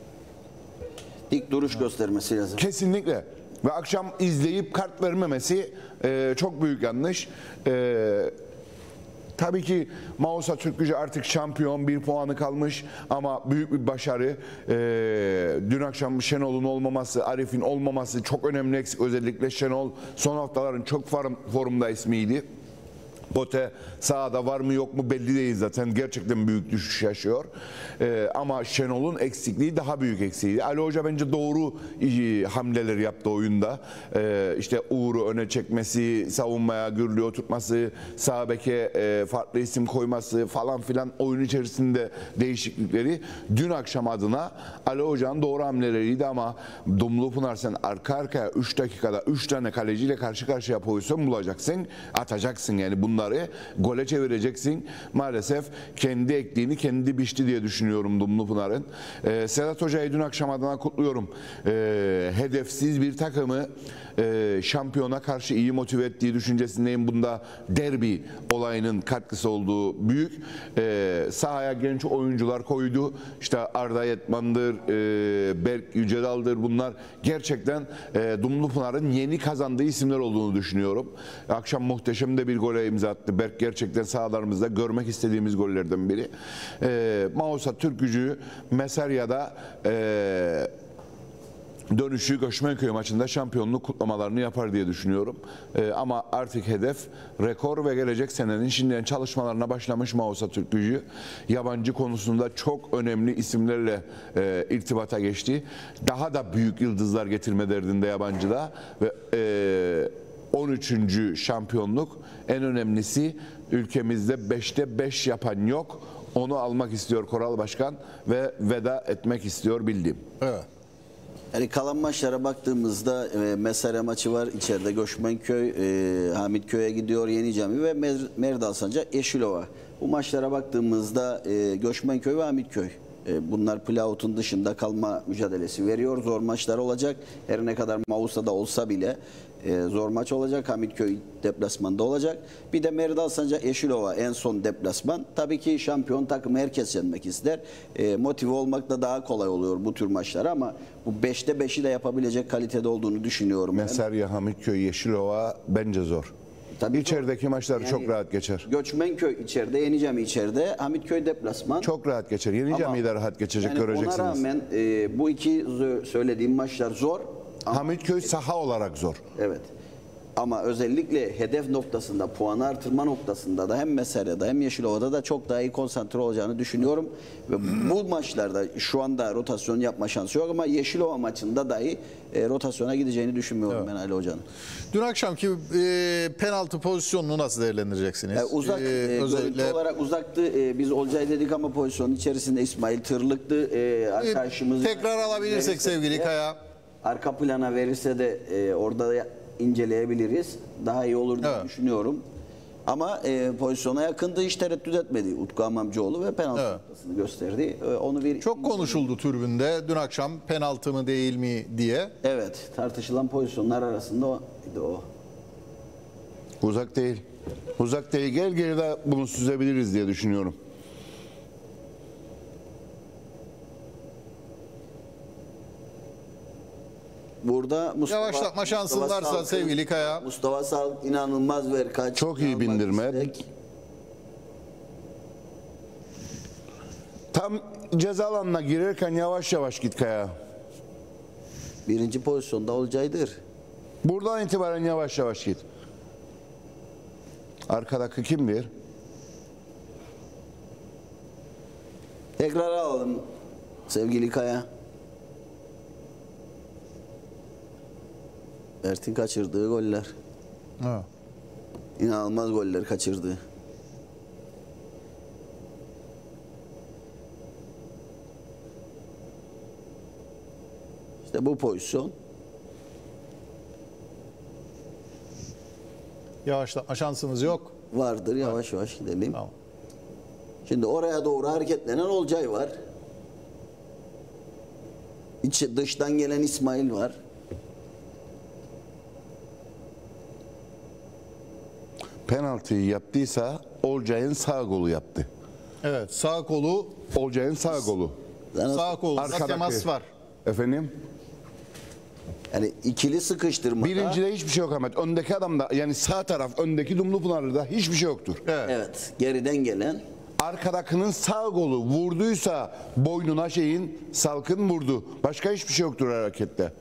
E: Dik duruş göstermesi lazım.
F: Kesinlikle. Ve akşam izleyip kart vermemesi e, çok büyük yanlış. E, tabii ki Mausa Türkgücü artık şampiyon, bir puanı kalmış ama büyük bir başarı. E, dün akşam Şenol'un olmaması, Arif'in olmaması çok önemli eksik. Özellikle Şenol son haftaların çok formda ismiydi. Bote sahada var mı yok mu belli değil zaten. Gerçekten büyük düşüş yaşıyor. Ee, ama Şenol'un eksikliği daha büyük eksiğiydi. Ali Hoca bence doğru e, hamleler yaptı oyunda. Ee, işte Uğur'u öne çekmesi, savunmaya Gürlü'yü oturtması, sağ beke e, farklı isim koyması falan filan, oyun içerisinde değişiklikleri dün akşam adına Ali Hoca'nın doğru hamleleriydi ama Dumlupınar sen arka arkaya üç dakikada üç tane kaleciyle karşı karşıya pozisyon bulacaksın, atacaksın yani bunlar. Gole çevireceksin. Maalesef kendi ektiğini kendi biçti diye düşünüyorum Dumlupınar'ın. Ee, Sedat Hoca'yı dün akşam adına kutluyorum. Ee, hedefsiz bir takımı e, şampiyona karşı iyi motive ettiği düşüncesindeyim. Bunda derbi olayının katkısı olduğu büyük. Ee, sahaya genç oyuncular koydu. İşte Arda Yetman'dır, e, Berk Yücedal'dır, bunlar gerçekten e, Dumlupınar'ın yeni kazandığı isimler olduğunu düşünüyorum. Akşam muhteşem de bir gole imza attı. Berk gerçekten sahalarımızda görmek istediğimiz gollerden biri. E, Mausa Türkgücü Mesarya'da e, dönüşü Göçmenköy maçında şampiyonluk kutlamalarını yapar diye düşünüyorum. E, ama artık hedef rekor ve gelecek senenin şimdiden çalışmalarına başlamış Mausa Türkgücü. Yabancı konusunda çok önemli isimlerle e, irtibata geçti. Daha da büyük yıldızlar getirme derdinde yabancıda ve e, on üçüncü şampiyonluk, en önemlisi ülkemizde beşte beş yapan yok. Onu almak istiyor Koral Başkan ve veda etmek istiyor bildiğim.
A: Evet.
E: Yani kalan maçlara baktığımızda e, Mesare maçı var. İçeride Göçmenköy, e, Hamitköy'e gidiyor Yeni Cami ve Mer Merdal Sancak, Yeşilova. Bu maçlara baktığımızda e, Göçmenköy ve Hamitköy. E, bunlar playout'un dışında kalma mücadelesi veriyor. Zor maçlar olacak. Her ne kadar Mausa'da olsa bile e, zor maç olacak. Hamitköy deplasmanda olacak. Bir de Merdal Sancak, Yeşilova en son deplasman. Tabii ki şampiyon takımı herkes yenmek ister. E, motive olmak da daha kolay oluyor bu tür maçlar ama bu beşte beşi de yapabilecek kalitede olduğunu düşünüyorum.
F: Mesarya, Hamitköy, Yeşilova bence zor.
E: Tabii
F: İçerideki maçlar
E: yani
F: çok rahat geçer.
E: Göçmenköy içeride, Yeni Cami içeride, Hamitköy deplasman.
F: Çok rahat geçer. Yeni Cami'yi de rahat geçecek,
E: yani
F: göreceksiniz.
E: ona rağmen e, bu iki söylediğim maçlar zor. Ama,
F: Hamitköy saha olarak zor.
E: evet. Ama özellikle hedef noktasında, puanı artırma noktasında da hem Mesarya'da hem Yeşilova'da da çok daha iyi konsantre olacağını düşünüyorum. Ve bu maçlarda şu anda rotasyon yapma şansı yok ama Yeşilova maçında dahi e, rotasyona gideceğini düşünmüyorum evet. ben Ali Hoca'nın.
A: Dün akşamki e, penaltı pozisyonunu nasıl değerlendireceksiniz?
E: E, uzak,
A: e,
E: e,
A: özellikle
E: olarak uzaktı. E, biz Olcay dedik ama pozisyonun içerisinde İsmail Tırlık'tı. E, arkadaşımız
A: tekrar alabilirsek sevgili Kaya.
E: Arka plana verirse de e, orada inceleyebiliriz. Daha iyi olur diye
A: evet.
E: düşünüyorum. Ama e, pozisyona yakındı, hiç tereddüt etmedi Utku Amamcıoğlu ve penaltı
A: evet.
E: noktasını gösterdi. E, onu bir
A: çok konuşuldu tribünde dün akşam penaltı mı değil mi diye.
E: Evet, tartışılan pozisyonlar arasında o. o.
F: Uzak değil. Uzak değil. Gel geride bunu süzebiliriz diye düşünüyorum.
E: Burada Mustafa,
A: yavaşlatma şansın
E: Mustafa
A: varsa
E: Salkın,
A: sevgili Kaya.
E: Mustafa Salk inanılmaz ver kaç.
F: Çok iyi bindirme.
E: istek.
F: Tam ceza alanına girerken yavaş yavaş git Kaya.
E: Birinci pozisyonda Olcay'dır.
F: Buradan itibaren yavaş yavaş git. Arkadaki kimdir?
E: Tekrar alalım sevgili Kaya. Mert'in kaçırdığı goller.
A: Evet.
E: İnanılmaz goller kaçırdı. İşte bu pozisyon.
A: Yavaşlatma şansımız yok.
E: Vardır. Yavaş yavaş gidelim.
A: Tamam.
E: Şimdi oraya doğru hareketlenen Olcay var. İç, dıştan gelen İsmail var.
F: Penaltıyı yaptıysa Olcay'ın sağ golü yaptı.
A: Evet, sağ kolu,
F: Olcay'ın sağ golü.
A: sağ kolunda
F: Arkadaki.
A: temas var.
F: Efendim?
E: Yani ikili sıkıştırmada.
F: Birincide hiçbir şey yok Ahmet. Öndeki adamda yani sağ taraf öndeki Dumlupınar'da hiçbir şey yoktur.
A: Evet.
E: Evet. Geriden gelen.
F: Arkadakinin sağ golü vurduysa boynuna şeyin Salkın vurdu. Başka hiçbir şey yoktur harekette.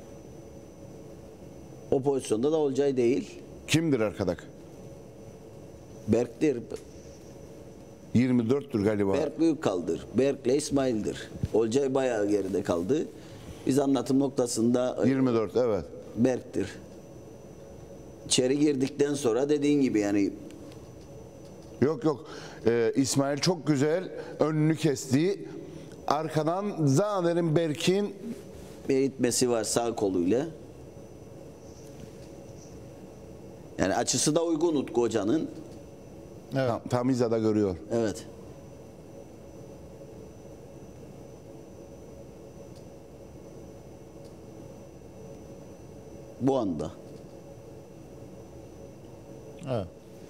E: O pozisyonda da Olcay değil.
F: Kimdir arkadaki?
E: Berk'tir.
F: yirmi dörttür galiba.
E: Berk büyük kaldır. Berk'le İsmail'dir. Olcay bayağı geride kaldı. Biz anlatım noktasında
F: yirmi dört evet.
E: Berk'tir. İçeri girdikten sonra dediğin gibi yani
F: Yok yok. Ee, İsmail çok güzel önünü kesti. Arkadan zannederim Berk'in
E: bir itmesi var sağ koluyla. Yani açısı da uygun Utku Hoca'nın.
A: Evet.
F: tam, tam hizada görüyor.
E: Evet. Bu anda.
A: Evet.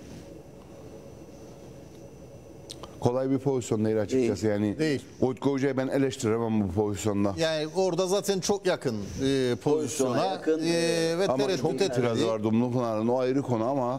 F: Kolay bir pozisyon değil açıkçası
E: Değil.
F: yani.
A: Değil.
F: Utku Hoca'yı ben eleştiremem bu pozisyonda.
A: Yani orada zaten çok yakın e, pozisyona
E: yakın.
A: e, ve
F: Ama
A: tereddüt
F: çok
A: etmedi.
F: itirazı var Dumlupınar'ın, o ayrı konu ama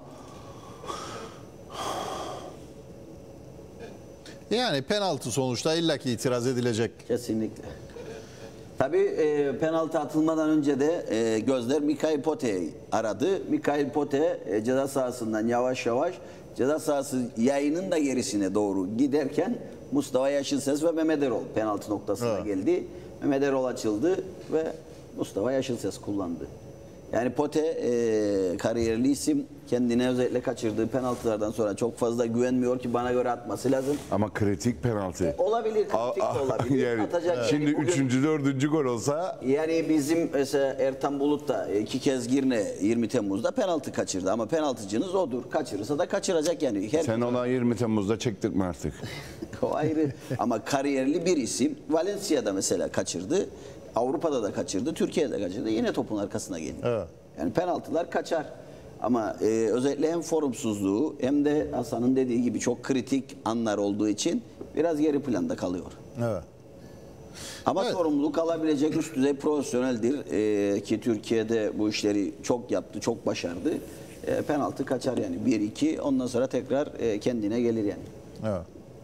A: Yani penaltı sonuçta illaki itiraz edilecek.
E: Kesinlikle. Tabii e, penaltı atılmadan önce de e, gözler Mikail Pote'yi aradı. Mikail Pote e, ceza sahasından yavaş yavaş ceza sahası yayının da gerisine doğru giderken Mustafa Yaşılses ve Mehmet Erol penaltı noktasına
A: Evet.
E: geldi. Mehmet Erol açıldı ve Mustafa Yaşılses kullandı. Yani Pote e, kariyerli isim, kendine özellikle kaçırdığı penaltılardan sonra çok fazla güvenmiyor ki bana göre atması lazım.
F: Ama kritik penaltı.
E: E, olabilir, kritik de olabilir.
F: Yani,
E: Atacak
F: şimdi
E: yani bugün,
F: üçüncü, dördüncü gol olsa
E: yani bizim mesela Ertan Bulut da iki kez Girne yirmi Temmuz'da penaltı kaçırdı ama penaltıcınız odur. Kaçırırsa da kaçıracak yani. Her
F: sen ona yirmi Temmuz'da çektirtme artık.
E: o ayrı ama kariyerli bir isim. Valencia'da mesela kaçırdı. Avrupa'da da kaçırdı, Türkiye'de kaçırdı. Yine topun arkasına geldi.
A: Evet.
E: Yani penaltılar kaçar. Ama e, özellikle hem formsuzluğu hem de Hasan'ın dediği gibi çok kritik anlar olduğu için biraz geri planda kalıyor.
A: Evet.
E: Ama
A: Evet.
E: sorumluluk alabilecek üst düzey profesyoneldir. E, ki Türkiye'de bu işleri çok yaptı, çok başardı. E, penaltı kaçar yani. bir iki ondan sonra tekrar e, kendine gelir yani.
A: Evet.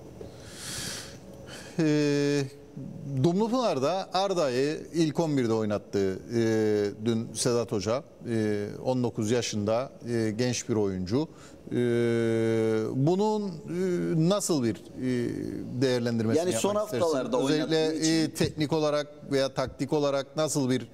A: Ee, Dumlupınar'da Arda'yı ilk on birde oynattı e, dün Sedat Hoca. E, on dokuz yaşında e, genç bir oyuncu. E, bunun e, nasıl bir e, değerlendirmesini
E: Yani son
A: yapmak istersin?
E: haftalarda
A: Özellikle
E: oynattığı için-
A: e, teknik olarak veya taktik olarak nasıl bir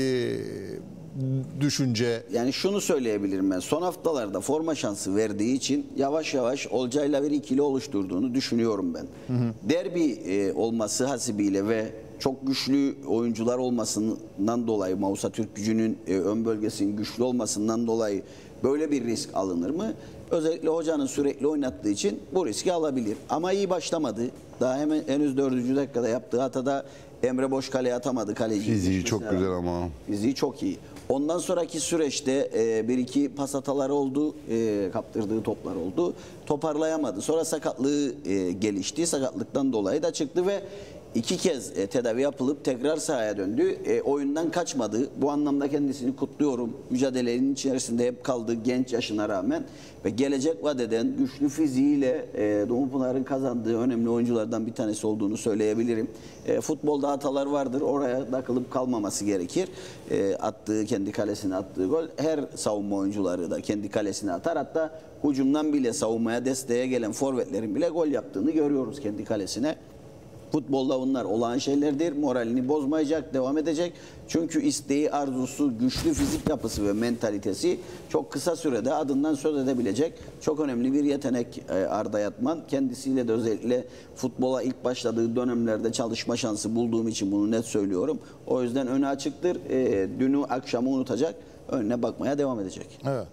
A: e, düşünce?
E: Yani şunu söyleyebilirim ben. Son haftalarda forma şansı verdiği için yavaş yavaş Olcay'la bir ikili oluşturduğunu düşünüyorum ben. Hı hı. Derbi e, olması hasibiyle ve çok güçlü oyuncular olmasından dolayı, Mausa Türk Gücü'nün e, ön bölgesinin güçlü olmasından dolayı böyle bir risk alınır mı? Özellikle hocanın sürekli oynattığı için bu riski alabilir. Ama iyi başlamadı. Daha hemen henüz dördüncü dakikada yaptığı hatada Emre boş kaleye atamadı kaleci.
F: Fiziği çok güzel ama.
E: Fiziği çok iyi. Ondan sonraki süreçte e, bir iki pas hataları oldu, e, kaptırdığı toplar oldu. Toparlayamadı. Sonra sakatlığı e, gelişti. Sakatlıktan dolayı da çıktı ve iki kez e, tedavi yapılıp tekrar sahaya döndü. E, oyundan kaçmadı. Bu anlamda kendisini kutluyorum. Mücadelenin içerisinde hep kaldı genç yaşına rağmen ve gelecek vadeden güçlü fiziğiyle e, Dumlupınar'ın kazandığı önemli oyunculardan bir tanesi olduğunu söyleyebilirim. E, futbolda hatalar vardır. Oraya takılıp kalmaması gerekir. E, attığı, kendi kalesine attığı gol. Her savunma oyuncuları da kendi kalesine atar. Hatta hücumdan bile savunmaya desteğe gelen forvetlerin bile gol yaptığını görüyoruz kendi kalesine. Futbolda bunlar olağan şeylerdir. Moralini bozmayacak, devam edecek. Çünkü isteği, arzusu, güçlü fizik yapısı ve mentalitesi çok kısa sürede adından söz edebilecek çok önemli bir yetenek Arda Yatman. Kendisiyle de özellikle futbola ilk başladığı dönemlerde çalışma şansı bulduğum için bunu net söylüyorum. O yüzden önü açıktır. E, dünü akşamı unutacak. Önüne bakmaya devam edecek.
A: Evet.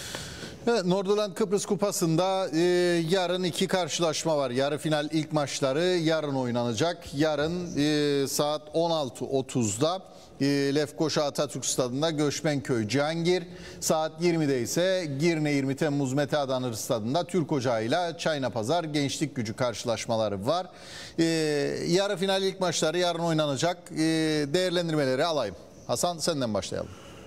A: Evet, Norduland Kıbrıs Kupası'nda e, yarın iki karşılaşma var. Yarı final ilk maçları yarın oynanacak. Yarın e, saat on altı otuzda e, Lefkoşa Atatürk Stadı'nda Göçmenköy Cihangir. Saat yirmide ise Girne yirmi Temmuz Mete Adanır Stadı'nda Türk Ocağı ile Çaynapazar Gençlik Gücü karşılaşmaları var. E, yarı final ilk maçları yarın oynanacak. E, değerlendirmeleri alayım. Hasan, senden başlayalım.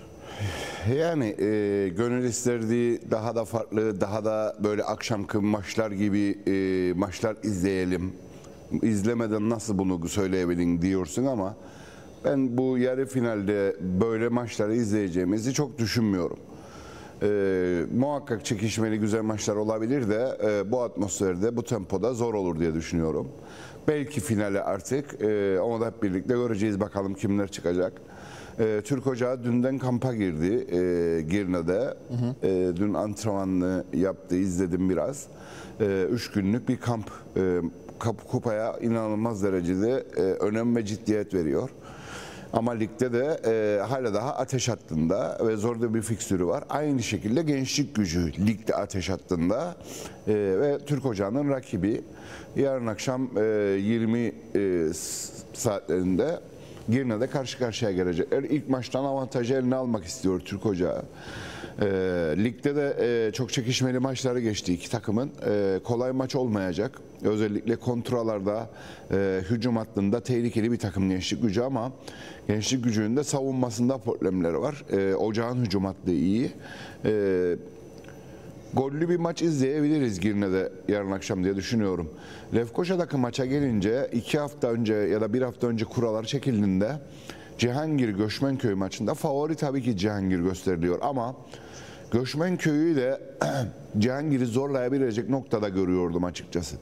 F: Yani e, gönül isterdi daha da farklı, daha da böyle akşamki maçlar gibi e, maçlar izleyelim. İzlemeden nasıl bunu söyleyebilin diyorsun ama ben bu yarı finalde böyle maçları izleyeceğimizi çok düşünmüyorum. E, muhakkak çekişmeli güzel maçlar olabilir de e, bu atmosferde, bu tempoda zor olur diye düşünüyorum. Belki finale artık e, onu da hep birlikte göreceğiz, bakalım kimler çıkacak. E, Türk Ocağı dünden kampa girdi e, Girne'de. Hı hı. E, dün antrenmanını yaptı, izledim biraz. E, üç günlük bir kamp. E, kupaya inanılmaz derecede e, önem ve ciddiyet veriyor. Ama ligde de e, hala daha ateş hattında ve zor da bir fikstürü var. Aynı şekilde Gençlik Gücü ligde ateş hattında e, ve Türk Ocağı'nın rakibi. Yarın akşam e, yirmi e, saatlerinde Girne'de karşı karşıya gelecekler. İlk maçtan avantajı eline almak istiyor Türk Ocağı. E, ligde de e, çok çekişmeli maçları geçti iki takımın. E, kolay maç olmayacak. Özellikle kontralarda, e, hücum hattında tehlikeli bir takım Gençlik Gücü ama Gençlik Gücü'nün de savunmasında problemleri var. E, Ocağın hücum hattı iyi. E, Gollü bir maç izleyebiliriz Girne'de yarın akşam diye düşünüyorum. Lefkoşa'daki maça gelince iki hafta önce ya da bir hafta önce kurallar çekildiğinde Cihangir Göçmenköy maçında favori tabii ki Cihangir gösteriliyor ama Göçmenköy'ü de Cihangir'i zorlayabilecek noktada görüyordum açıkçası.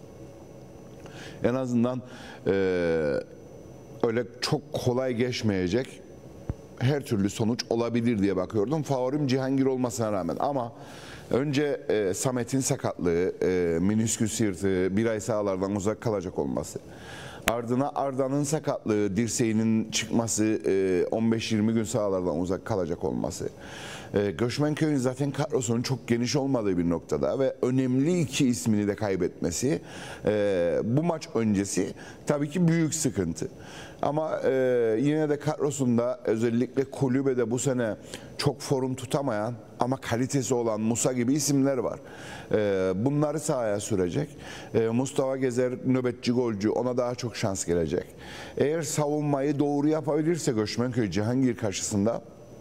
F: En azından e, öyle çok kolay geçmeyecek her türlü sonuç olabilir diye bakıyordum. Favorim Cihangir olmasına rağmen ama önce e, Samet'in sakatlığı, e, menisküs yırtığı, bir ay sahalardan uzak kalacak olması. Ardına Arda'nın sakatlığı, dirseğinin çıkması, e, on beş yirmi gün sahalardan uzak kalacak olması. E, Göçmenköy'ün zaten kadrosunun çok geniş olmadığı bir noktada ve önemli iki ismini de kaybetmesi e, bu maç öncesi tabii ki büyük sıkıntı. Ama e, yine de kadrosunda özellikle kulübede bu sene çok form tutamayan ama kalitesi olan Musa gibi isimler var. E, bunları sahaya sürecek. E, Mustafa Gezer nöbetçi golcü, ona daha çok şans gelecek. Eğer savunmayı doğru yapabilirse Göçmenköy Cihangir karşısında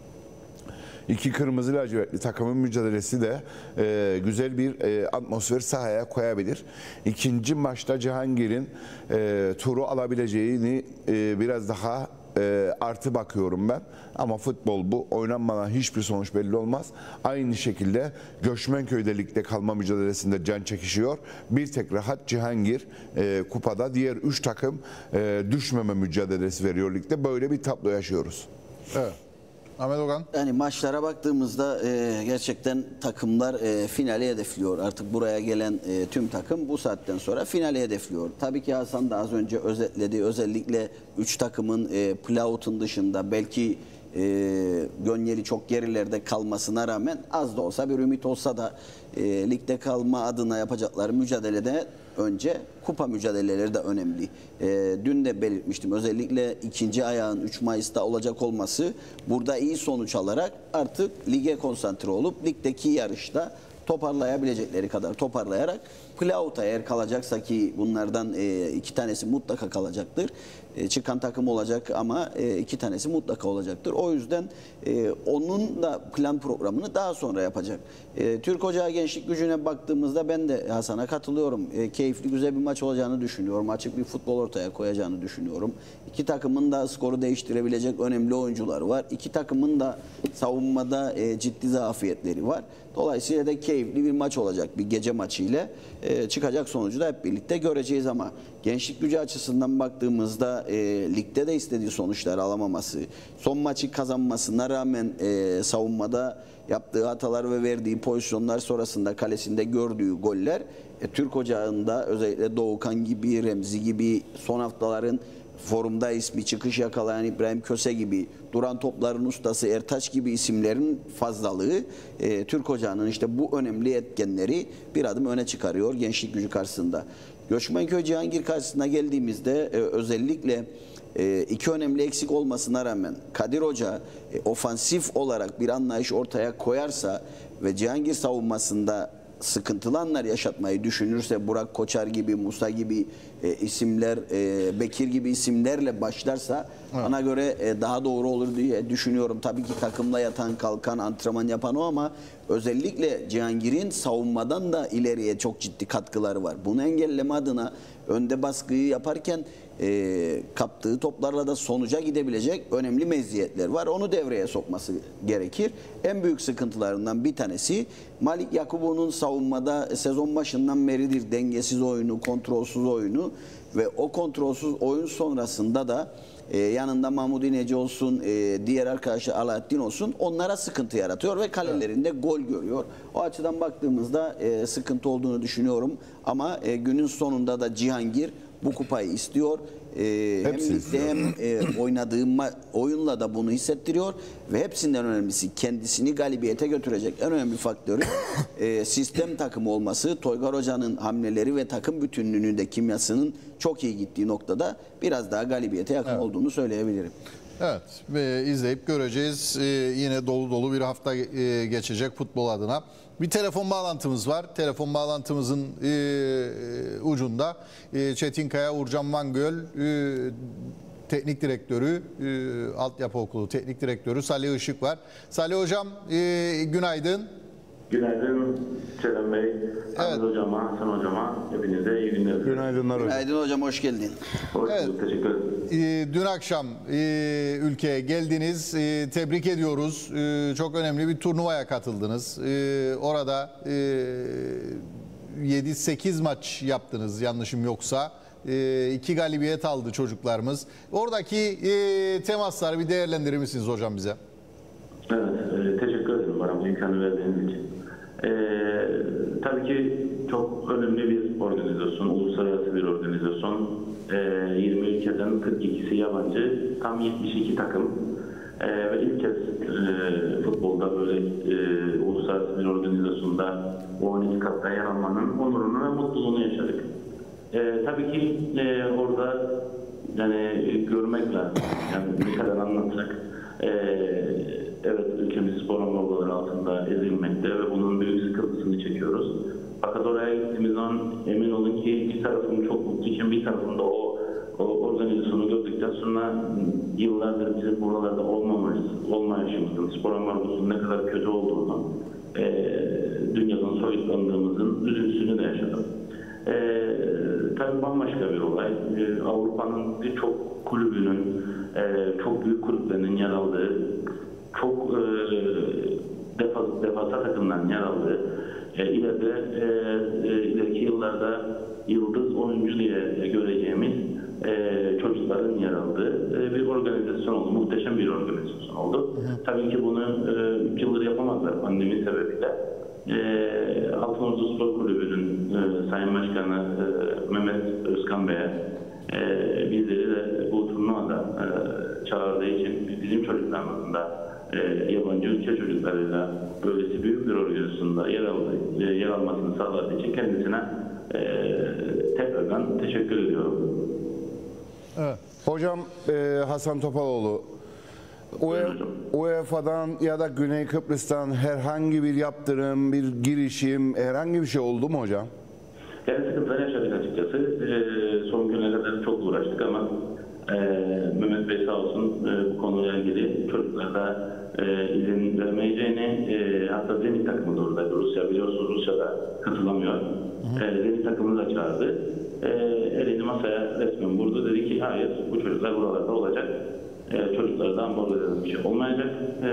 F: İki kırmızı lacivertli takımın mücadelesi de e, güzel bir e, atmosfer sahaya koyabilir. İkinci maçta Cihangir'in e, turu alabileceğini e, biraz daha e, artı bakıyorum ben. Ama futbol bu. Oynanmadan hiçbir sonuç belli olmaz. Aynı şekilde Göçmenköy'de ligde kalma mücadelesinde can çekişiyor. Bir tek rahat Cihangir e, kupada. Diğer üç takım e, düşmeme mücadelesi veriyor ligde. Böyle bir tablo yaşıyoruz.
A: Evet. Ahmet Ogan.
E: Yani maçlara baktığımızda e, gerçekten takımlar e, finali hedefliyor. Artık buraya gelen e, tüm takım bu saatten sonra finali hedefliyor. Tabii ki Hasan da az önce özetledi. Özellikle üç takımın e, playout'un dışında belki e, Gönyeli çok gerilerde kalmasına rağmen az da olsa bir ümit olsa da e, ligde kalma adına yapacakları mücadelede önce kupa mücadeleleri de önemli. E, dün de belirtmiştim. Özellikle ikinci ayağın üç Mayıs'ta olacak olması burada iyi sonuç alarak artık lige konsantre olup ligdeki yarışta toparlayabilecekleri kadar toparlayarak playout'a eğer kalacaksa ki bunlardan e, iki tanesi mutlaka kalacaktır. E, çıkan takım olacak ama e, iki tanesi mutlaka olacaktır. O yüzden e, onun da plan programını daha sonra yapacak. E, Türk Ocağı Gençlik Gücü'ne baktığımızda ben de Hasan'a katılıyorum. E, keyifli güzel bir maç olacağını düşünüyorum. Açık bir futbol ortaya koyacağını düşünüyorum. İki takımın da skoru değiştirebilecek önemli oyuncular var. İki takımın da savunmada e, ciddi zafiyetleri var. Dolayısıyla da keyifli bir maç olacak. Bir gece maçı ile e, çıkacak sonucu da hep birlikte göreceğiz ama Gençlik Gücü açısından baktığımızda e, ligde de istediği sonuçları alamaması, son maçı kazanmasına rağmen e, savunmada yaptığı hatalar ve verdiği pozisyonlar sonrasında kalesinde gördüğü goller e, Türk Ocağı'nda özellikle Doğukan gibi, Remzi gibi son haftaların forumda ismi çıkış yakalayan İbrahim Köse gibi, duran topların ustası Ertaç gibi isimlerin fazlalığı e, Türk Ocağı'nın işte bu önemli etkenleri bir adım öne çıkarıyor Gençlik Gücü karşısında. Göçmenköy Cihangir karşısına geldiğimizde e, özellikle e, iki önemli eksik olmasına rağmen Kadir Hoca e, ofansif olarak bir anlayış ortaya koyarsa ve Cihangir savunmasında sıkıntılı anlar yaşatmayı düşünürse Burak Koçar gibi, Musa gibi e, isimler, e, Bekir gibi isimlerle başlarsa evet, bana göre e, daha doğru olur diye düşünüyorum. Tabii ki takımla yatan, kalkan, antrenman yapan o ama özellikle Cihangir'in savunmadan da ileriye çok ciddi katkıları var. Bunu engelleme adına önde baskıyı yaparken e, kaptığı toplarla da sonuca gidebilecek önemli meziyetler var. Onu devreye sokması gerekir. En büyük sıkıntılarından bir tanesi Malik Yakubu'nun savunmada sezon başından beridir dengesiz oyunu, kontrolsüz oyunu ve o kontrolsüz oyun sonrasında da e, yanında Mahmut İneci olsun, e, diğer arkadaşı Alaaddin olsun onlara sıkıntı yaratıyor ve kalelerinde evet, gol görüyor. O açıdan baktığımızda e, sıkıntı olduğunu düşünüyorum ama e, günün sonunda da Cihangir bu kupayı istiyor. Ee, hem ligde hem e, oynadığı oyunla da bunu hissettiriyor ve hepsinden önemlisi kendisini galibiyete götürecek en önemli faktörü e, sistem takımı olması. Toygar Hoca'nın hamleleri ve takım bütünlüğünün de kimyasının çok iyi gittiği noktada biraz daha galibiyete yakın evet, olduğunu söyleyebilirim.
A: Evet, ve izleyip göreceğiz. Ee, yine dolu dolu bir hafta e, geçecek futbol adına. Bir telefon bağlantımız var. Telefon bağlantımızın e, ucunda e, Çetinkaya Uğurcan Vangöl e, Teknik Direktörü, e, Altyapı Okulu Teknik Direktörü Salih Işık var. Salih Hocam e, günaydın.
G: Günaydın Kerem Bey,
A: Evet.
G: Ahmet Hocama, Hasan Hocama, hepinize iyi günler.
F: Günaydınlar hocam.
E: Günaydın hocam, hoş geldin.
G: Hoş
A: Evet.
G: bulduk, teşekkür ederim.
A: E, dün akşam e, ülkeye geldiniz. E, tebrik ediyoruz. E, çok önemli bir turnuvaya katıldınız. E, orada e, yedi sekiz maç yaptınız yanlışım yoksa. E, iki galibiyet aldı çocuklarımız. Oradaki e, temasları bir değerlendirir misiniz hocam bize?
G: Evet, e, teşekkür ederim bana bu imkanı verdiğiniz için. E, tabii ki çok önemli bir organizasyon, uluslararası bir organizasyon. E, yirmi ülkeden kırk ikisi yabancı, tam yetmiş iki takım. E, ve ilk kez e, futbolda böyle e, uluslararası bir organizasyonda o on iki katta yer almanın onurunu ve mutluluğunu yaşadık. E, tabii ki e, orada yani görmek lazım. Yani ne kadar anlatsak. E, evet, ülkemiz spor ambargoları altında ezilmekte ve bunun büyük sıkıntısını çekiyoruz. Fakat oraya gittiğimiz zaman emin olun ki bir tarafım çok mutlu için bir tarafında o, o organizasyonu gördükten sonra yıllardır bizim buralarda olmamayız, olmayışımızın, spor ambargosunun ne kadar kötü olduğunu, e, dünyadan soyutlandığımızın üzüntüsünü de yaşadım. E, tabii bambaşka bir olay. E, Avrupa'nın birçok kulübünün, e, çok büyük kulüplerinin yer aldığı, çok e, defas, defasa takımların yer aldığı, e, ileride e, e, ileriki yıllarda yıldız oyuncu diye göreceğimiz e, çocukların yer aldığı e, bir organizasyon oldu. Muhteşem bir organizasyon oldu. Hı hı. Tabii ki bunu üç e, yıldır yapamazlar pandemi sebebiyle. E, Altınordu Spor Kulübü'nün e, Sayın Başkanı e, Mehmet Özkan Bey'e e, bizleri de bu turnuvada e, çağırdığı için bizim çocuklarımızın da e, yabancı ülke çocuklarıyla böylesi büyük bir organizasyonda yer, al, e, yer almasını sağladığı için kendisine e, tekrardan teşekkür ediyorum.
F: Evet. Hocam e, Hasan Topaloğlu, U E F A'dan ya da Güney Kıbrıs'tan herhangi bir yaptırım, bir girişim, herhangi bir şey oldu mu hocam?
G: Yani sıkıntılar yaşadık açıkçası. E, son güne kadar çok uğraştık ama e, Mehmet Bey sağ olsun e, bu konuyla ilgili çocuklarda e, izin vermeyeceğini, e, hatta Zenit takımı da oradaydı. Rusya, biliyorsunuz Rusya'da katılamıyor. E, Zenit takımını da çağırdı. E, elini masaya resmen vurdu. Dedi ki hayır, bu çocuklar buralarda olacak. E, çocuklara da ambargo edilen bir şey olmayacak. E,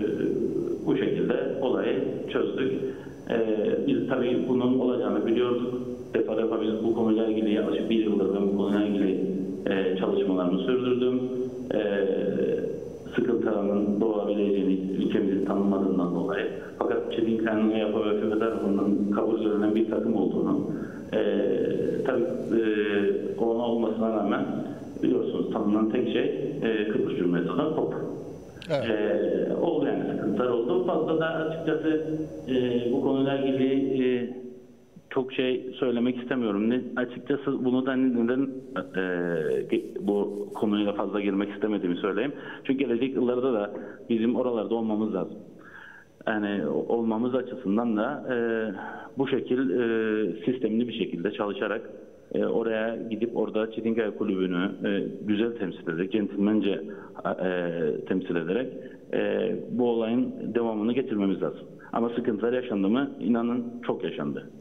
G: bu şekilde olayı çözdük. E, biz tabii bunun olacağını biliyorduk. Defa defa biz bu konuyla ilgili yaklaşık bir yıldır ben bu konuyla ilgili e, çalışmalarımı sürdürdüm. E, sıkıntılarının doğabileceğini ülkemizin tanınmadığından dolayı. Fakat Çetinkaya'nın E Y A P ve FIFA tarafından kabul görülen bir takım olduğunu, e, tabii e, ona olmasına rağmen biliyorsunuz tanınan tek şey e, Kıbrıs Cumhuriyeti olan K O P. Evet. E, oldu yani sıkıntılar oldu. Fazla da açıkçası e, bu konuyla ilgili e, çok şey söylemek istemiyorum. Ne, açıkçası bunu da neden e, bu konuyla fazla girmek istemediğimi söyleyeyim. Çünkü gelecek yıllarda da bizim oralarda olmamız lazım. Yani olmamız açısından da e, bu şekil e, sistemli bir şekilde çalışarak e, oraya gidip orada Çetinkaya Kulübü'nü e, güzel temsil ederek, centilmence e, temsil ederek e, bu olayın devamını getirmemiz lazım. Ama sıkıntılar yaşandı mı? İnanın çok yaşandı.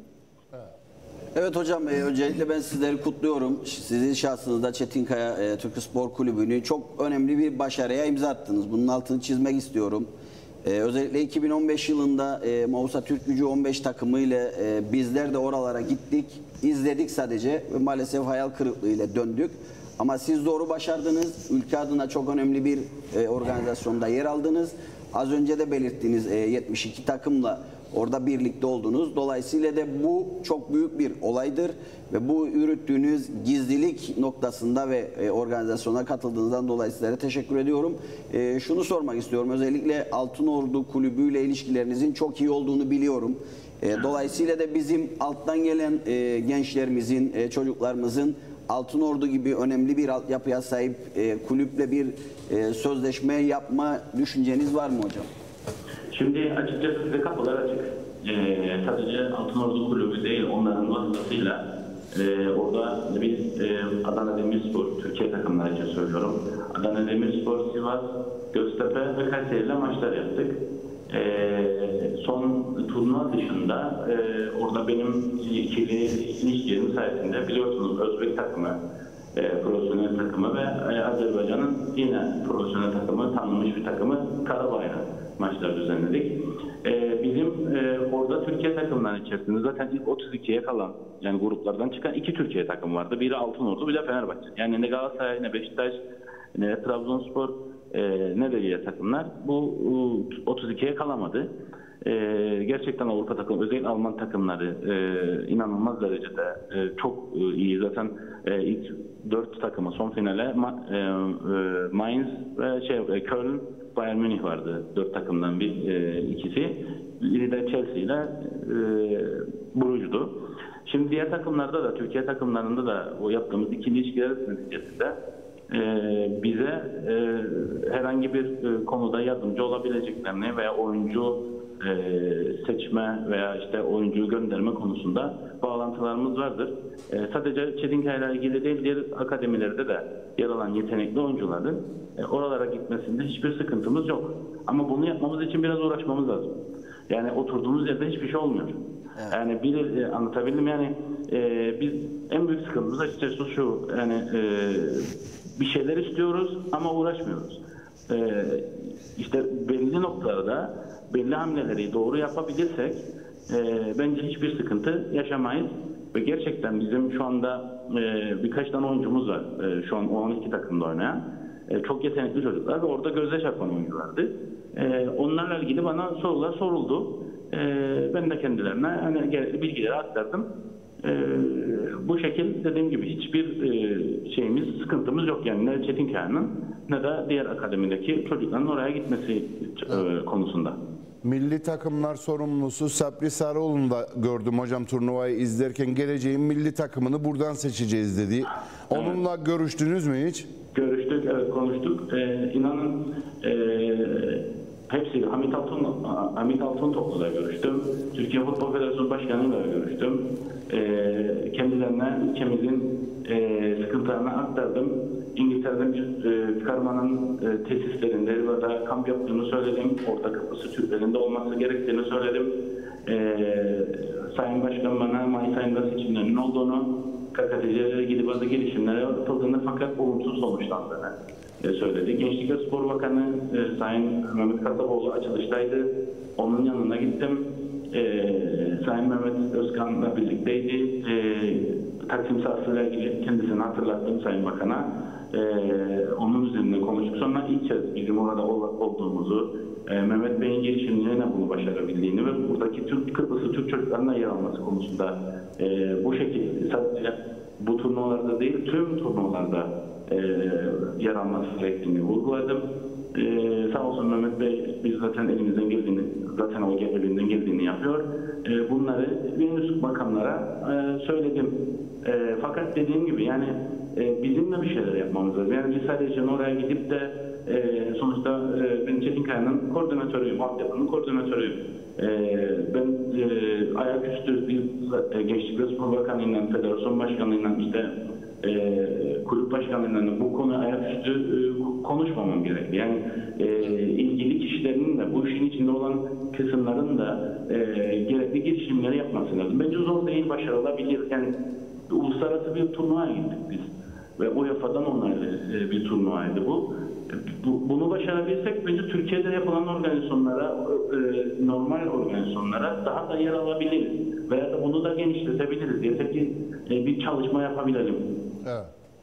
E: Evet hocam, e, öncelikle ben sizleri kutluyorum. Sizin şahsınızda Çetinkaya e, Türk Spor Kulübü'nü çok önemli bir başarıya imza attınız. Bunun altını çizmek istiyorum. E, özellikle iki bin on beş yılında e, Mausa Türk Gücü on beş takımı ile e, bizler de oralara gittik, izledik sadece ve maalesef hayal kırıklığı ile döndük. Ama siz doğru başardınız. Ülke adına çok önemli bir e, organizasyonda yer aldınız. Az önce de belirttiğiniz e, yetmiş iki takımla orada birlikte oldunuz. Dolayısıyla da bu çok büyük bir olaydır ve bu yürüttüğünüz gizlilik noktasında ve e, organizasyona katıldığınızdan dolayı sizlere teşekkür ediyorum. E, şunu sormak istiyorum. Özellikle Altınordu Kulübü ile ilişkilerinizin çok iyi olduğunu biliyorum. E, dolayısıyla da bizim alttan gelen e, gençlerimizin, e, çocuklarımızın Altınordu gibi önemli bir altyapıya sahip e, kulüple bir e, sözleşme yapma düşünceniz var mı hocam?
G: Şimdi açıkçası size kapılar açık. Ee, sadece Altınordu Kulübü değil, onların vasıtasıyla e, orada biz e, Adana Demirspor, Türkiye takımları için söylüyorum. Adana Demirspor, Sivas, Göztepe ve Kayseri ile maçlar yaptık. E, son turnuva dışında e, orada benim ikili ilişkilerim sayesinde biliyorsunuz Özbek takımı, e, profesyonel takımı ve e, Azerbaycan'ın yine profesyonel takımı, tanınmış bir takımı Karabayrak maçlar düzenledik. Ee, bizim e, orada Türkiye takımları içerisinde zaten ilk otuz ikiye kalan, yani gruplardan çıkan iki Türkiye takımı vardı. Biri Altınordu, bir de Fenerbahçe. Yani ne Galatasaray, ne Beşiktaş, ne Trabzonspor, e, ne de diğer takımlar bu e, otuz ikiye kalamadı. E, gerçekten Avrupa takımı, özellikle Alman takımları e, inanılmaz derecede e, çok e, iyi. Zaten e, ilk dört takımı son finale Ma, e, e, Mainz ve şey, e, Köln, Bayern Münih vardı. Dört takımdan bir e, ikisi. Biri de Chelsea ile e, Bruges'du. Şimdi diğer takımlarda da, Türkiye takımlarında da o yaptığımız ikili ilişkiler neticesinde e, bize e, herhangi bir e, konuda yardımcı olabileceklerini veya oyuncu e, seçme veya işte oyuncuyu gönderme konusunda bağlantılarımız vardır. E, sadece Çetinkaya ile ilgili değil, diğer akademilerde de yer alan yetenekli oyuncuların e, oralara gitmesinde hiçbir sıkıntımız yok. Ama bunu yapmamız için biraz uğraşmamız lazım. Yani oturduğumuz yerde hiçbir şey olmuyor. Evet. Yani bir e, anlatabildim yani e, biz en büyük sıkıntımız açıkçası şu, yani e, bir şeyler istiyoruz ama uğraşmıyoruz. E, işte belli noktalarda belli hamleleri doğru yapabilirsek e, bence hiçbir sıkıntı yaşamayız. Ve gerçekten bizim şu anda e, birkaç tane oyuncumuz var. E, şu an on iki takımda oynayan. E, çok yetenekli çocuklar ve orada gözde çarpan oyunculardı. E, onlarla ilgili bana sorular soruldu. E, ben de kendilerine hani gerekli bilgileri aktardım. E, bu şekilde dediğim gibi hiçbir e, şeyimiz, sıkıntımız yok. Yani ne Çetinkaya'nın ne de diğer akademideki çocukların oraya gitmesi e, konusunda.
F: Milli takımlar sorumlusu Sabri Sarıoğlu'nu da gördüm hocam turnuvayı izlerken, geleceğin milli takımını buradan seçeceğiz dedi. Onunla evet. Görüştünüz mü hiç?
G: Görüştük, evet konuştuk. Ee, inanın e, hepsiyle Hamit Altun, Hamit Altıntoplu'da görüştüm. Türkiye Futbol Federasyonu Başkanı'yla görüştüm. E, kendilerine ülkemizin e, sıkıntılarını aktardım. İngiltere'den bir e, karmanın e, tesislerinde ya da kamp yaptığını söyledim. Orta Kıbrıs'ı Türklerinde olması gerektiğini söyledim. E, Sayın Başkan bana Mayıs ayında seçimlerinin olduğunu, K K T C ile ilgili bazı gelişimlere yapıldığını fakat olumsuz sonuçlandığını e, söyledi. Gençlik ve Spor Bakanı e, Sayın Mehmet Kasaboğlu açılıştaydı. Onun yanına gittim. E, Sayın Mehmet Özkan'la birlikteydi. E, Taksim sahasıyla ilgili kendisini hatırlattım Sayın Bakan'a. Ee, onun üzerinde konuştuk. Sonra ilk kez bizim orada olduğumuzu, e, Mehmet Bey'in girişimlerine bunu başarabildiğini ve buradaki Türk Kıbrıs'ı Türk çocuklarına yer alması konusunda e, bu şekilde sadece bu turnuvalarda değil tüm turnuvalarda e, yer alması gerektiğini vurguladım. Ee, sağ olsun Mehmet Bey, biz zaten elimizden geldiğini, zaten o elinden geldiğini yapıyor. Ee, bunları Venüs makamlara e, söyledim. E, fakat dediğim gibi yani e, bizim de bir şeyler yapmamız lazım. Yani biz sadece oraya gidip de e, sonuçta e, ben Çetinkaya'nın koordinatörüyüm, altyapının koordinatörüyüm. E, ben e, ayaküstü bir e, Gençlik ve Spor Bakanı'yla, Federasyon Başkanı'yla işte e, kulüp başkanlarının bu konu ayaküstü e, konuşmamam gerek. Yani e, ilgili kişilerin de bu işin içinde olan kısımların da e, gerekli girişimleri yapması lazım. Bence zor değil, başarılabilir. Yani uluslararası bir turnuvaya gittik biz ve U E F A'dan onaylı e, bir turnuvaydı bu. bu. Bunu başarabilsek bence Türkiye'de yapılan organizasyonlara, e, normal organizasyonlara daha da yer alabiliriz. Veya da bunu da genişletebiliriz. Yeter ki e, bir çalışma yapabilelim.
A: Evet.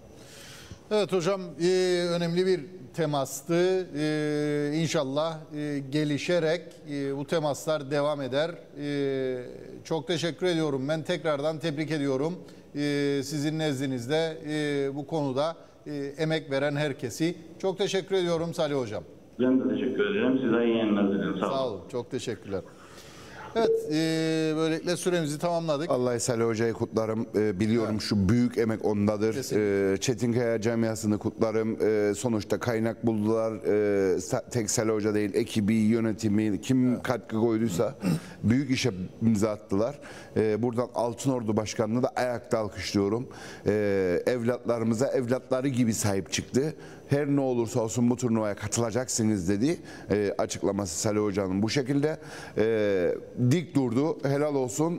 A: Evet hocam, e, önemli bir temastı. E, İnşallah e, gelişerek e, bu temaslar devam eder. E, çok teşekkür ediyorum. Ben tekrardan tebrik ediyorum. E, sizin nezdinizde e, bu konuda e, emek veren herkesi. Çok teşekkür ediyorum Salih hocam.
G: Ben de teşekkür ederim. Size iyi yayınlar dilerim. Sağ olun.
A: Sağ olun. Çok teşekkürler. Evet, e, böylelikle süremizi tamamladık.
F: Allah Salih Hoca'yı kutlarım. E, biliyorum evet. Şu büyük emek ondadır. E, Çetinkaya camiasını kutlarım. E, sonuçta kaynak buldular. E, tek Salih Hoca değil, ekibi, yönetimi, kim evet. katkı koyduysa büyük işe imza attılar. E, buradan Altınordu Başkanı'nı da ayakta alkışlıyorum. E, evlatlarımıza evlatları gibi sahip çıktı. Her ne olursa olsun bu turnuvaya katılacaksınız dedi e, açıklaması Salih Hoca'nın bu şekilde. E, dik durdu. Helal olsun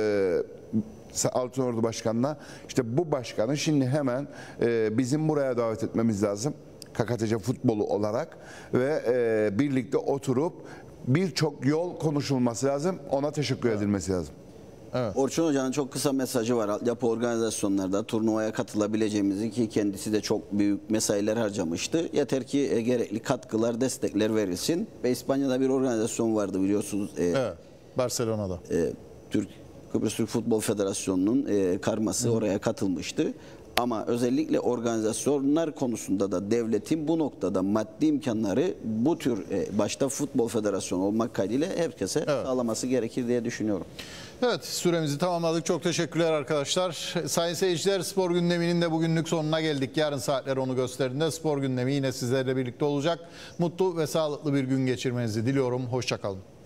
F: e, Altınordu Başkanı'na. İşte bu başkanı şimdi hemen e, bizim buraya davet etmemiz lazım. K K T C futbolu olarak ve e, birlikte oturup birçok yol konuşulması lazım. Ona teşekkür edilmesi lazım.
E: Orçun Hoca'nın çok kısa mesajı var. Altyapı organizasyonlarda turnuvaya katılabileceğimizi, ki kendisi de çok büyük mesailer harcamıştı. Yeter ki e, gerekli katkılar, destekler verilsin. Ve İspanya'da bir organizasyon vardı biliyorsunuz. E,
A: Evet, Barcelona'da.
E: e, Türk Kıbrıs Türk Futbol Federasyonu'nun e, karması Hı. oraya katılmıştı. Ama özellikle organizasyonlar konusunda da devletin bu noktada maddi imkanları bu tür e, başta Futbol Federasyonu olmak kaydıyla herkese evet. sağlaması gerekir diye düşünüyorum.
A: Evet, süremizi tamamladık. Çok teşekkürler arkadaşlar. Sayın seyirciler, spor gündeminin de bugünlük sonuna geldik. Yarın saatler onu gösterdiğinde spor gündemi yine sizlerle birlikte olacak. Mutlu ve sağlıklı bir gün geçirmenizi diliyorum. Hoşça kalın.